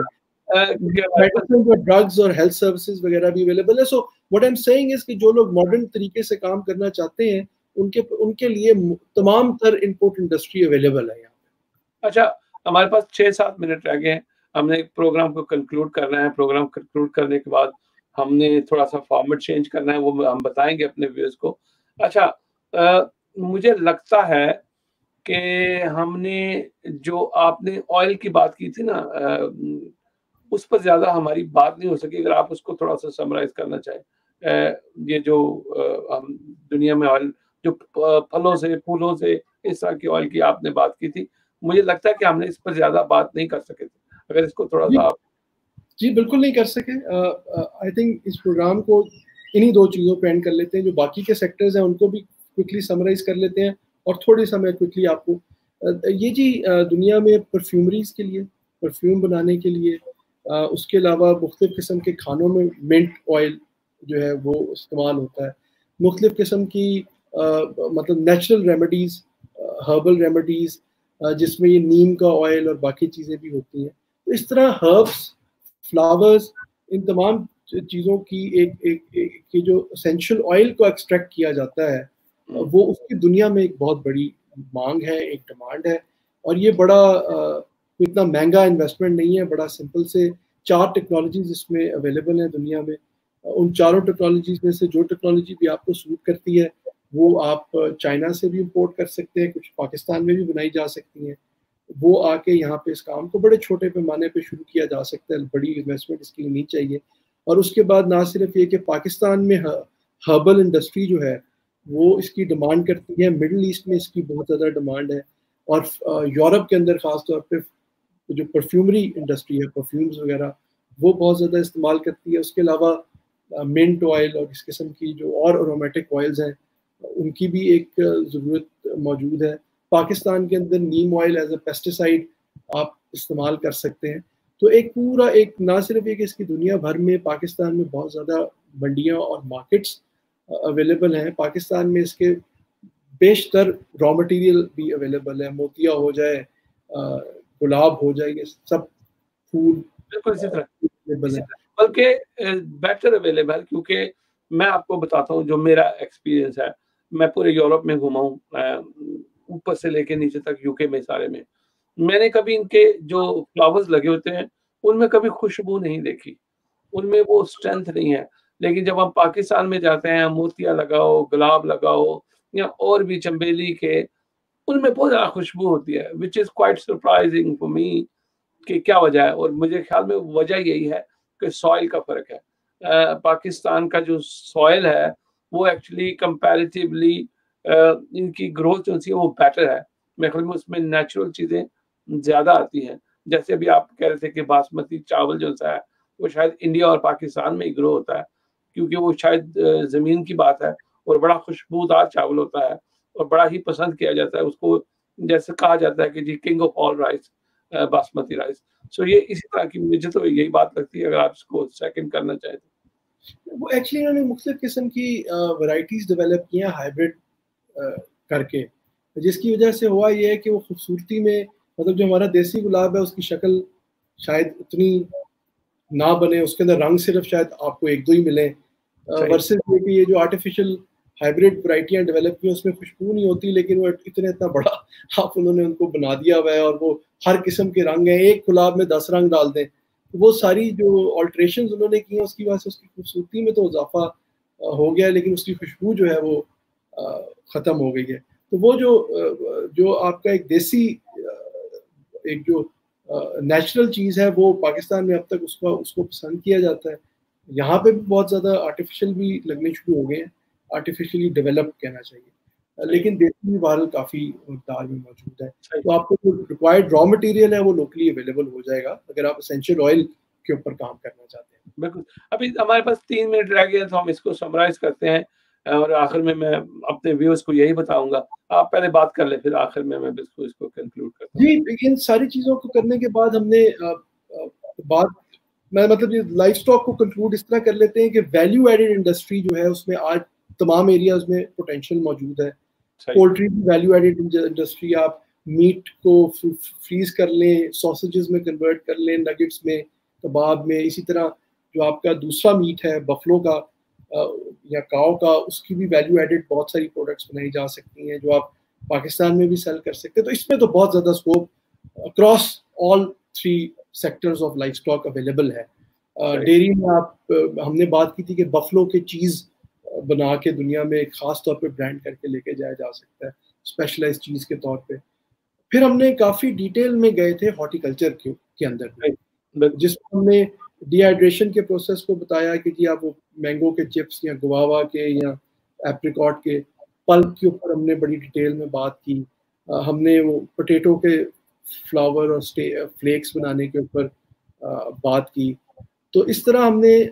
ڈرگز اور ہیلتھ سروسز وغیرہ بھی اویلیبل ہے. So what I am seeing is کہ جو لوگ ماڈرن طریقے سے کام کرنا چاہتے ہیں ان کے ان کے لیے تمام تر انپورٹ انڈسٹری اویلیبل ہے یہاں پہ. اچھا ہمارے پاس چھ سات منٹ رہ گئے ہیں, ہم نے پروگرام کو کنکلوڈ کرنا ہے. پروگرام کنکلوڈ کرنے کے بعد ہم نے تھوڑا سا فارمیٹ چینج کرنا ہے, وہ ہم بتائیں گے اپنے ویورز کو. اچھا مجھے لگتا ہے کہ ہم نے جو آپ نے آئل کی بات کی تھی نا, اس پر زیادہ ہماری بات نہیں ہو سکی. اگر آپ اس کو تھوڑا سا سمرائز کرنا چاہیں, یہ جو ہم دنیا میں آئل جو پھلوں سے پھولوں سے اس طرح کی آئل کی آپ نے بات کی تھی, مجھے لگتا ہے کہ ہم نے اس پر زیادہ بات نہیں کر سکے تھے. اگر اس کو تھوڑا سا آپ. جی بالکل نہیں کر سکے. آئی تھنک اس پروگرام کو انہی دو چیزوں پہ اینڈ کر لیتے ہیں. جو باقی کے سیکٹرز ہیں ان کو بھی کوئکلی سمرائز کر لیتے ہیں, اور تھوڑی سا میں کوئکلی آپ کو یہ جی دنیا میں پرفیومریز کے لیے, پرفیوم بنانے کے لیے, اس کے علاوہ مختلف قسم کے کھانوں میں منٹ آئل جو ہے وہ استعمال ہوتا ہے. مختلف قسم کی مطلب نیچرل ریمیڈیز ہربل ریمیڈیز جس میں یہ نیم کا آئل اور باقی چیزیں بھی ہوتی ہیں. تو اس طرح ہربس، فلاورز، ان تمام چیزوں کی ایک ایک جو اسینشیل آئل کو ایکسٹریکٹ کیا جاتا ہے وہ اس کی دنیا میں ایک بہت بڑی مانگ ہے، ایک ڈیمانڈ ہے. اور یہ بڑا اتنا مہنگا انویسٹمنٹ نہیں ہے، بڑا سمپل سے چار ٹیکنالوجیز اس میں اویلیبل ہیں دنیا میں. ان چاروں ٹیکنالوجیز میں سے جو ٹیکنالوجی بھی آپ کو سوٹ کرتی ہے وہ آپ چائنا سے بھی امپورٹ کر سکتے ہیں، کچھ پاکستان میں بھی بنائی جا سکتی ہیں. وہ آ کے یہاں پہ اس کام کو بڑے چھوٹے پیمانے پہ شروع کیا جا سکتا ہے، بڑی انویسٹمنٹ اس کی نہیں چاہیے. اور اس کے بعد نہ صرف یہ کہ پاکستان میں ہربل انڈسٹری جو ہے وہ اس کی ڈیمانڈ کرتی ہے، مڈل ایسٹ میں اس کی بہت زیادہ ڈیمانڈ ہے، اور یورپ کے اندر خاص طور پہ جو پرفیومری انڈسٹری ہے، پرفیومز وغیرہ، وہ بہت زیادہ استعمال کرتی ہے. اس کے علاوہ منٹ آئل اور اس قسم کی جو اور ارومیٹک آئلز ہیں ان کی بھی ایک ضرورت موجود ہے. پاکستان کے اندر neem oil as a pesticide آپ استعمال کر سکتے ہیں. تو ایک پورا ایک نہ صرف یہ کہ اس کی دنیا بھر میں پاکستان میں بہت زیادہ منڈیاں اور مارکیٹس اویلیبل ہیں، پاکستان میں اس کے بیشتر را مٹیریل بھی اویلیبل ہے. موتیا ہو جائے، گلاب ہو جائے، یہ سب پھول بالکل اسی طرح بلکہ بیٹر اویلیبل. کیونکہ میں آپ کو بتاتا ہوں جو میرا ایکسپیرینس ہے، میں پورے یورپ میں گھوما ہوں، اوپر سے لے کے نیچے تک، یو کے میں سارے میں. میں نے کبھی ان کے جو فلاورز لگے ہوتے ہیں ان میں کبھی خوشبو نہیں دیکھی، ان میں وہ اسٹرینتھ نہیں ہے. لیکن جب ہم پاکستان میں جاتے ہیں، موتیا لگاؤ، گلاب لگاؤ یا اور بھی چمبیلی کے، ان میں بہت زیادہ خوشبو ہوتی ہے، which is quite surprising for me کہ کیا وجہ ہے. اور مجھے خیال میں وجہ یہی ہے کہ سوائل کا فرق ہے. پاکستان کا جو سوائل ہے وہ ایکچولی کمپیریٹیولی ان کی گروتھ جو ہے وہ بیٹر ہے. میرے خیال میں اس میں نیچرل چیزیں زیادہ آتی ہیں. جیسے ابھی آپ کہہ رہے تھے کہ باسمتی چاول جو ہے وہ شاید انڈیا اور پاکستان میں ہی گرو ہوتا ہے، کیونکہ وہ شاید زمین کی بات ہے اور بڑا خوشبودار چاول ہوتا ہے اور بڑا ہی پسند کیا جاتا ہے. اس کو جیسے کہا جاتا ہے کہ جی king of all rice, basmati rice. So یہ اسی طرح کی مجھے تو یہی بات لگتی ہے. اگر آپ اس کو سیکنڈ کرنا چاہیں تو وہ ایکچولی انہوں نے مختلف قسم کی ورائٹیز ڈیولپ کی ہیں ہائیبرڈ کر کے، جس کی وجہ سے ہوا یہ ہے کہ وہ خوبصورتی میں، مطلب جو ہمارا دیسی گلاب ہے اس کی شکل شاید اتنی نہ بنے، اس کے اندر رنگ صرف شاید آپ کو ایک دو ہی ملیں، ورسز یہ کہ یہ جو آرٹیفیشیل ہائیبرڈ ورائٹیاں ڈیولپ کی ہیں اس میں خوشبو نہیں ہوتی، لیکن وہ اتنا اتنا بڑا آپ انہوں نے ان کو بنا دیا ہوا ہے، اور وہ ہر قسم کے رنگ ہیں، ایک گلاب میں دس رنگ ڈال دیں. وہ ساری جو آلٹریشنز انہوں نے کی ہیں اس کی وجہ سے اس کی خوبصورتی میں تو اضافہ ہو گیا، لیکن اس کی خوشبو جو ہے وہ ختم ہو گئی ہے. تو وہ جو جو آپ کا ایک دیسی ایک جو نیچرل چیز ہے وہ پاکستان میں اب تک اس کا اس کو پسند کیا جاتا ہے. یہاں پہ بھی بہت زیادہ آرٹیفیشیل بھی لگنے شروع ہو گئے ہیں، آرٹیفیشلی ڈیولپ کہنا چاہیے، لیکن دیسی بھی بہرحال کافی مقدار میں موجود ہے. تو آپ کو جو ریکوائرڈ را مٹیریل ہے وہ لوکلی اویلیبل ہو جائے گا اگر آپ اسینشیل آئل کے اوپر کام کرنا چاہتے ہیں. بالکل. ابھی ہمارے پاس تین منٹ رہ گئے تو ہم اس کو سمرائز کرتے ہیں، اور آخر میں میں اپنے ویورز کو یہی بتاؤں گا. آپ پہلے بات کر لیں، پھر آخر میں میں اس کو اس کو کنکلوڈ کرتا ہوں. جی، ان ساری چیزوں کو کرنے کے بعد ہم نے بات میں مطلب یہ لائف اسٹاک کو کنکلوڈ اس طرح کر لیتے ہیں کہ ویلیو ایڈیڈ انڈسٹری جو ہے اس میں آج تمام ایریاز میں پوٹینشیل موجود ہے. پولٹری کی ویلیو ایڈیڈ انڈسٹری، آپ میٹ کو فریز کر لیں، ساسیجز میں کنورٹ کر لیں، نگٹس میں، کباب میں. اسی طرح جو آپ کا دوسرا میٹ ہے بفلو کا یا کاؤ کا، اس کی بھی ویلیو ایڈیڈ بہت ساری پروڈکٹس بنائی جا سکتی ہیں جو آپ پاکستان میں بھی سیل کر سکتے ہیں. تو اس میں تو بہت زیادہ scope across all three sectors of livestock available ہے. ڈیری میں آپ ہم نے بات کی تھی کہ بفلو کے چیز بنا کے دنیا میں ایک خاص طور پہ برانڈ کر کے لے کے جایا جا سکتا ہے اسپیشلائز چیز کے طور پہ. پھر ہم نے کافی ڈیٹیل میں گئے تھے ہارٹی کلچر کے اندر میں، جس میں ہم نے ڈی ہائیڈریشن کے پروسیس کو بتایا کہ جی آپ وہ مینگو کے چپس یا گواوا کے یا ایپریکاٹ کے پلپ کے اوپر ہم نے بڑی ڈیٹیل میں بات کی. ہم نے وہ پوٹیٹو کے فلاور اور فلیکس بنانے کے اوپر بات کی. تو اس طرح ہم نے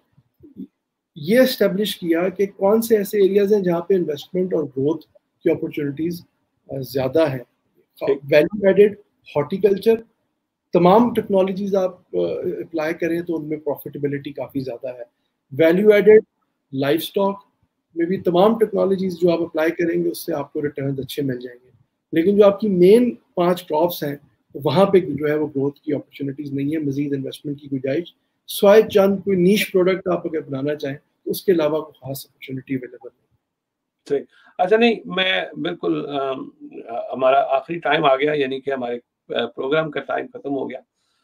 یہ اسٹیبلش کیا کہ کون سے ایسے ایریاز ہیں جہاں پہ انویسٹمنٹ اور گروتھ کی اپرچونیٹیز زیادہ ہیں. ویلیو ایڈیڈ ہارٹی کلچر، تمام ٹیکنالوجیز آپ اپلائی کریں تو ان میں پروفیٹیبلٹی کافی زیادہ ہے. ویلیو ایڈیڈ لائف اسٹاک میں بھی تمام ٹیکنالوجیز جو آپ اپلائی کریں گے اس سے آپ کو ریٹرنز اچھے مل جائیں گے. لیکن جو آپ کی مین پانچ کراپس ہیں وہاں پہ جو ہے وہ گروتھ کی اپرچونیٹیز نہیں ہے، مزید انویسٹمنٹ کی گنجائش سوائے چند کوئی نیش پروڈکٹ آپ اگر بنانا چاہیں تو اس کے علاوہ کوئی خاص اپرچونیٹی اویلیبل نہیں۔ صحیح، اچھا نہیں میں بالکل ہمارا آخری ٹائم آ گیا، یعنی کہ ہمارے پروگرام کا ٹائم ختم ہو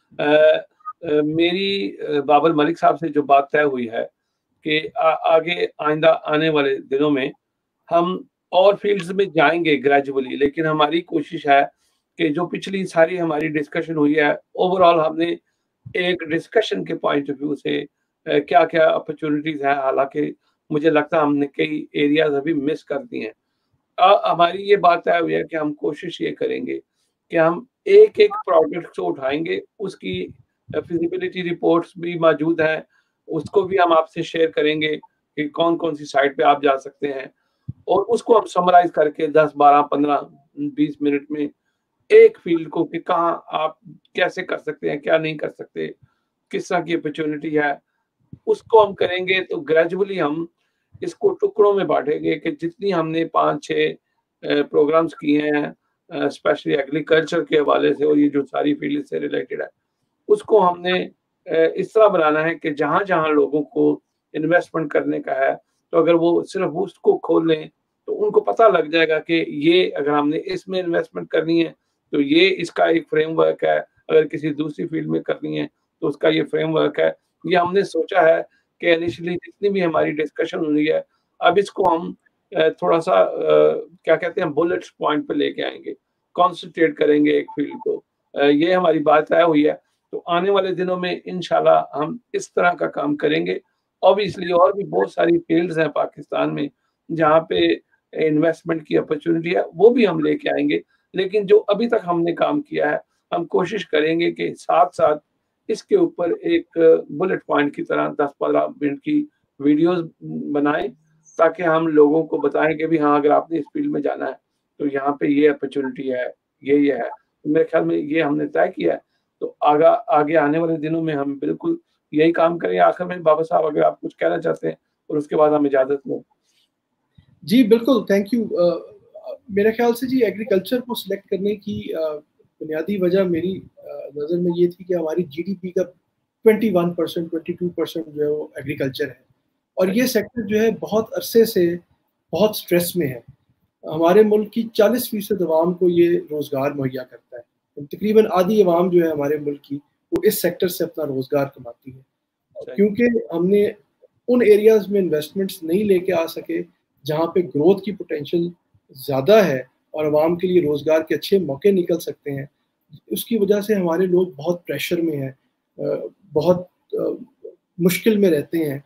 گیا۔ میری بابر ملک صاحب سے جو بات طے ہوئی ہے کہ آگے آئندہ آنے والے دنوں میں ہم اور فیلڈز میں جائیں گے گریجولی، لیکن ہماری کوشش ہے کہ جو پچھلی ساری ہماری ڈسکشن ہوئی ہے اوور آل ہم نے ایک ڈسکشن کے پوائنٹ آف ویو سے کیا کیا اپرچونیٹیز ہیں، حالانکہ مجھے لگتا ہے ہم نے کئی ایریاز ابھی مس کر دی ہیں۔ ہماری یہ بات طے ہوئی ہے کہ ہم کوشش یہ کریں گے کہ ہم ایک ایک پروڈکٹ کو اٹھائیں گے، اس کی فیزیبلٹی رپورٹس بھی موجود ہیں، اس کو بھی ہم آپ سے شیئر کریں گے کہ کون کون سی سائٹ پہ آپ جا سکتے ہیں، اور اس کو ہم سمرائز کر کے دس بارہ پندرہ بیس منٹ میں ایک فیلڈ کو کہ کہاں آپ کیسے کر سکتے ہیں، کیا نہیں کر سکتے، کس طرح کی اپرچونٹی ہے، اس کو ہم کریں گے۔ تو گریجولی ہم اس کو ٹکڑوں میں بانٹیں گے کہ جتنی ہم نے پانچ چھ پروگرامز کیے ہیں اسپیشلی ایگریکلچر کے حوالے سے، اور یہ جو ساری فیلڈ سے ریلیٹڈ ہے، اس کو ہم نے اس طرح بنانا ہے کہ جہاں جہاں لوگوں کو انویسٹمنٹ کرنے کا ہے تو اگر وہ صرف اس کو کھول لیں تو ان کو پتہ لگ جائے گا کہ یہ اگر ہم نے اس میں انویسٹمنٹ کرنی ہے تو یہ اس کا ایک فریم ورک ہے، اگر کسی دوسری فیلڈ میں کرنی ہے تو اس کا یہ فریم ورک ہے۔ یہ ہم نے سوچا ہے کہ انیشلی جتنی بھی ہماری ڈسکشن ہوئی ہے اب اس کو ہم تھوڑا سا کیا کہتے ہیں بلٹس پوائنٹ پہ لے کے آئیں گے، کانسنٹریٹ کریں گے ایک فیلڈ کو، یہ ہماری بات طے ہوئی ہے۔ تو آنے والے دنوں میں انشاءاللہ ہم اس طرح کا کام کریں گے۔ اوبیسلی اور بھی بہت ساری فیلڈز ہیں پاکستان میں جہاں پہ انویسٹمنٹ کی اپرچونٹی ہے، وہ بھی ہم لے کے آئیں گے، لیکن جو ابھی تک ہم نے کام کیا ہے ہم کوشش کریں گے کہ ساتھ ساتھ اس کے اوپر ایک بلٹ پوائنٹ کی طرح دس پندرہ منٹ کی ویڈیوز بنائیں تاکہ ہم لوگوں کو بتائیں کہ بھی ہاں اگر آپ نے اس فیلڈ میں جانا ہے تو یہاں پہ یہ اپرچونٹی ہے، یہ یہ ہے۔ میرے خیال میں یہ ہم نے طے کیا ہے، تو آگا آگے آنے والے دنوں میں ہم بالکل یہی کام کریں۔ آخر میں بابا صاحب اگر آپ کچھ کہنا چاہتے ہیں اور اس کے بعد ہم اجازت لیں۔ جی بالکل، تھینک یو۔ میرے خیال سے جی ایگریکلچر کو سلیکٹ کرنے کی بنیادی وجہ میری نظر میں یہ تھی کہ ہماری جی ڈی پی کا twenty one percent twenty two percent جو ہے وہ ایگریکلچر ہے، اور یہ سیکٹر جو ہے بہت عرصے سے بہت سٹریس میں ہے۔ ہمارے ملک کی چالیس فیصد عوام کو یہ روزگار مہیا کرتا ہے، تقریباً آدھی عوام جو ہے ہمارے ملک کی وہ اس سیکٹر سے اپنا روزگار کماتی ہے۔ کیونکہ ہم نے ان ایریاز میں انویسٹمنٹس نہیں لے کے آ سکے جہاں پہ گروتھ کی پوٹینشیل زیادہ ہے اور عوام کے لیے روزگار کے اچھے موقع نکل سکتے ہیں، اس کی وجہ سے ہمارے لوگ بہت پریشر میں ہیں، بہت مشکل میں رہتے ہیں،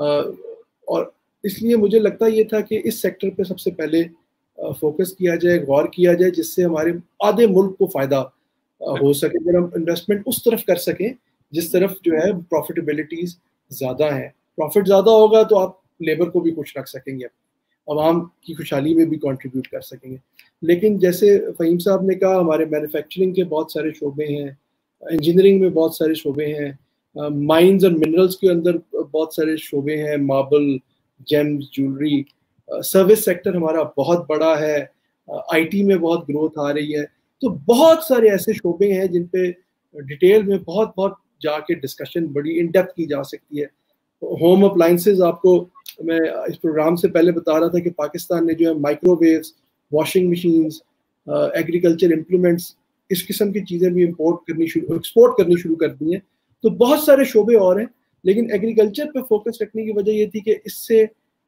اور اس لیے مجھے لگتا یہ تھا کہ اس سیکٹر پہ سب سے پہلے فوکس کیا جائے، غور کیا جائے، جس سے ہمارے آدھے ملک کو فائدہ ہو سکے، اگر ہم انویسٹمنٹ اس طرف کر سکیں جس طرف جو ہے پروفیٹیبلٹیز زیادہ ہیں۔ پروفٹ زیادہ ہوگا تو آپ لیبر کو بھی کچھ رکھ سکیں گے، عوام کی خوشحالی میں بھی کنٹریبیوٹ کر سکیں گے۔ لیکن جیسے فہیم صاحب نے کہا ہمارے مینوفیکچرنگ کے بہت سارے شعبے ہیں، انجینئرنگ میں بہت سارے شعبے ہیں، مائنز اور منرلز کے اندر بہت سارے شعبے ہیں، marble, gems, jewellery, service sector ہمارا بہت بڑا ہے، آئی ٹی میں بہت گروتھ آ رہی ہے۔ تو بہت سارے ایسے شعبے ہیں جن پہ ڈیٹیل میں بہت بہت جا کے ڈسکشن بڑی ان ڈیپتھ کی جا سکتی ہے۔ ہوم اپلائنسز، آپ کو میں اس پروگرام سے پہلے بتا رہا تھا کہ پاکستان نے جو ہے microwaves, washing machines, agriculture implements, اس قسم کی چیزیں بھی امپورٹ کرنی شروع ایکسپورٹ کرنی شروع کر دی ہیں۔ تو بہت سارے شعبے اور ہیں، لیکن ایگریکلچر پہ فوکس رکھنے کی وجہ یہ تھی کہ اس سے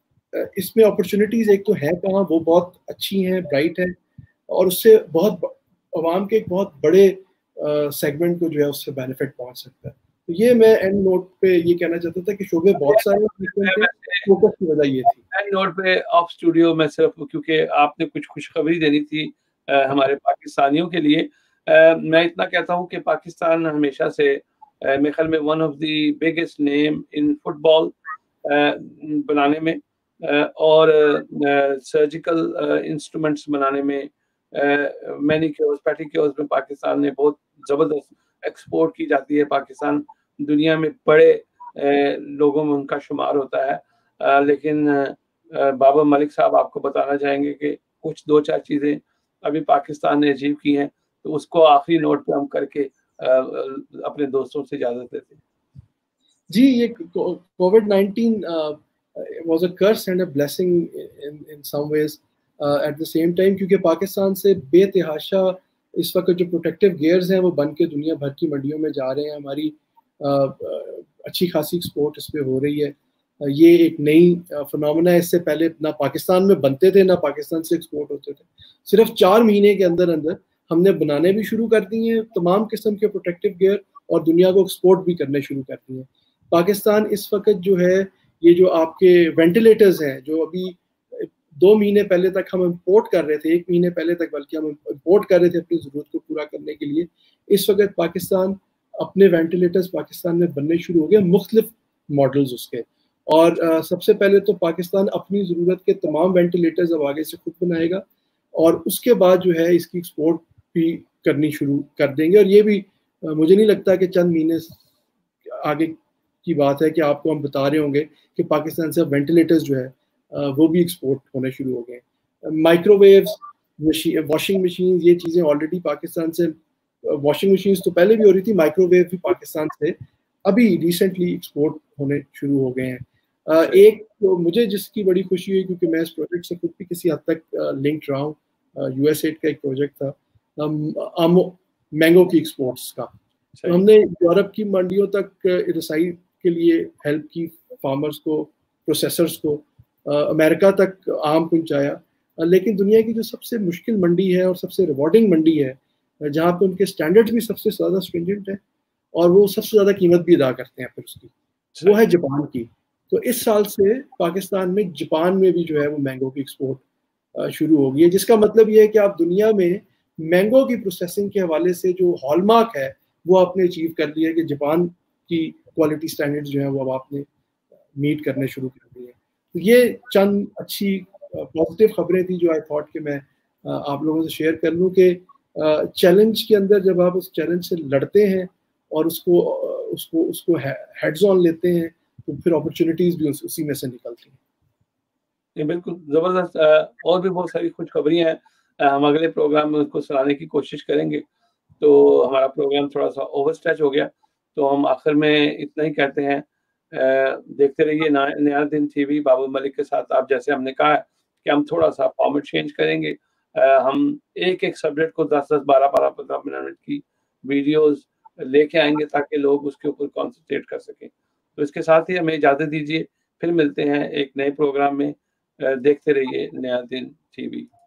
اس میں اپرچونیٹیز ایک تو ہیں کہاں، وہ بہت اچھی ہیں، برائٹ ہیں، اور اس سے بہت عوام کے ایک بہت بڑے سیگمنٹ کو جو ہے اس سے بینیفٹ پہنچ سکتا ہے۔ تو یہ میں اینڈ نوٹ پہ یہ کہنا چاہتا تھا کہ شعبے بہت سارے ہیں، فوکس کی وجہ یہ تھی۔ اینڈ نوٹ پہ آف اسٹوڈیو میں صرف کیونکہ آپ نے کچھ خوشخبری دینی تھی ہمارے پاکستانیوں کے لیے، میں اتنا کہتا ہوں کہ پاکستان ہمیشہ سے میرے خیال میں one of the biggest name in football بنانے میں اور سرجیکل انسٹرومنٹس بنانے میں، مینیکیورز پیٹیکیورز میں پاکستان نے بہت زبردست ایکسپورٹ کی جاتی ہے۔ پاکستان دنیا میں بڑے لوگوں میں ان کا شمار ہوتا ہے، لیکن بابا ملک صاحب آپ کو بتانا چاہیں گے کہ کچھ دو چار چیزیں ابھی پاکستان نے اچیو کی ہیں، تو اس کو آخری نوٹ پہ ہم کر کے اپنے دوستوں سے اجازت دیتے ہیں. جی یہ covid nineteen was a curse and a blessing in some ways at the same time, کیونکہ پاکستان سے بے تحاشا اس وقت جو پروٹیکٹیو گیئرز ہیں وہ بن کے دنیا بھر کی منڈیوں میں جا رہے ہیں. ہماری اچھی خاصی ایکسپورٹ اس پہ ہو رہی ہے. یہ ایک نئی فنامنا ہے، اس سے پہلے نہ پاکستان میں بنتے تھے نہ پاکستان سے ایکسپورٹ ہوتے تھے. صرف چار مہینے کے اندر اندر ہم نے بنانے بھی شروع کر دی ہیں تمام قسم کے پروٹیکٹیو گیئر، اور دنیا کو ایکسپورٹ بھی کرنے شروع کر دی ہیں. پاکستان اس وقت جو ہے یہ جو آپ کے وینٹیلیٹرز ہیں جو ابھی دو مہینے پہلے تک ہم امپورٹ کر رہے تھے، ایک مہینے پہلے تک بلکہ ہم امپورٹ کر رہے تھے اپنی ضرورت کو پورا کرنے کے لیے، اس وقت پاکستان اپنے وینٹیلیٹرز پاکستان میں بننے شروع ہو گئے، مختلف ماڈلز اس کے. اور سب سے پہلے تو پاکستان اپنی ضرورت کے تمام وینٹیلیٹرز اب آگے سے خود بنائے گا، اور اس کے بعد جو ہے اس کی ایکسپورٹ بھی کرنی شروع کر دیں گے. اور یہ بھی مجھے نہیں لگتا کہ چند مہینے آگے کی بات ہے کہ آپ کو ہم بتا رہے ہوں گے کہ پاکستان سے اب وینٹیلیٹرز جو ہے وہ بھی ایکسپورٹ ہونے شروع ہو گئے ہیں. مائکرو ویوز، واشنگ مشینز، یہ چیزیں آلریڈی پاکستان سے، واشنگ مشینز تو پہلے بھی ہو رہی تھی، مائکرو ویو بھی پاکستان سے ابھی ریسنٹلی ایکسپورٹ ہونے شروع ہو گئے ہیں. ایک تو مجھے جس کی بڑی خوشی ہوئی، کیونکہ میں اس پروجیکٹ سے خود بھی کسی حد تک لنکڈ رہا ہوں، یو ایس ایڈ کا ایک پروجیکٹ تھا آمو مینگو کی ایکسپورٹس کا. ہم نے یورپ کی منڈیوں تک رسائی کے لیے ہیلپ کی، فارمرز کو، پروسیسرز کو، امریکہ تک آم پہنچایا. لیکن دنیا کی جو سب سے مشکل منڈی ہے اور سب سے ریوارڈنگ منڈی ہے، جہاں پہ ان کے اسٹینڈرڈ بھی سب سے زیادہ اسٹرینجنٹ ہے اور وہ سب سے زیادہ قیمت بھی ادا کرتے ہیں پھر اس کی، وہ ہے جاپان کی. تو اس سال سے پاکستان میں جاپان میں بھی جو ہے وہ مینگو کی ایکسپورٹ شروع ہو گئی ہے، جس کا مطلب یہ ہے کہ آپ دنیا میں مینگو کی پروسیسنگ کے حوالے سے جو ہال مارک ہے وہ آپ نے اچیو کر لیا کہ جاپان کی کوالٹی سٹینڈرڈ جو ہیں وہ اب آپ نے میٹ کرنے شروع کر دیے ہیں. یہ چند اچھی پازیٹیو خبریں تھیں جو آئی تھاٹ کہ میں آپ لوگوں سے شیئر کر لوں کہ چیلنج کے اندر جب آپ اس چیلنج سے لڑتے ہیں اور اس کو اس کو اس کو ہیڈز آن لیتے ہیں تو پھر اپرچونیٹیز بھی اسی میں سے نکلتی ہیں. بالکل زبردست. اور بھی بہت ساری خوش خبریاں ہیں، ہم اگلے پروگرام میں اس کو سنانے کی کوشش کریں گے. تو ہمارا پروگرام تھوڑا سا اوور اسٹریچ ہو گیا، تو ہم آخر میں اتنا ہی کہتے ہیں، دیکھتے رہیے نیا دن ٹی وی بابر ملک کے ساتھ. آپ جیسے ہم نے کہا ہے کہ ہم تھوڑا سا فارمیٹ چینج کریں گے، ہم ایک ایک سبجیکٹ کو دس دس بارہ بارہ پندرہ منٹ کی ویڈیوز لے کے آئیں گے تاکہ لوگ اس کے اوپر کانسنٹریٹ کر سکیں. تو اس کے ساتھ ہی ہمیں اجازت دیجیے، پھر ملتے ہیں ایک نئے پروگرام میں. دیکھتے رہیے نیا دن ٹی وی.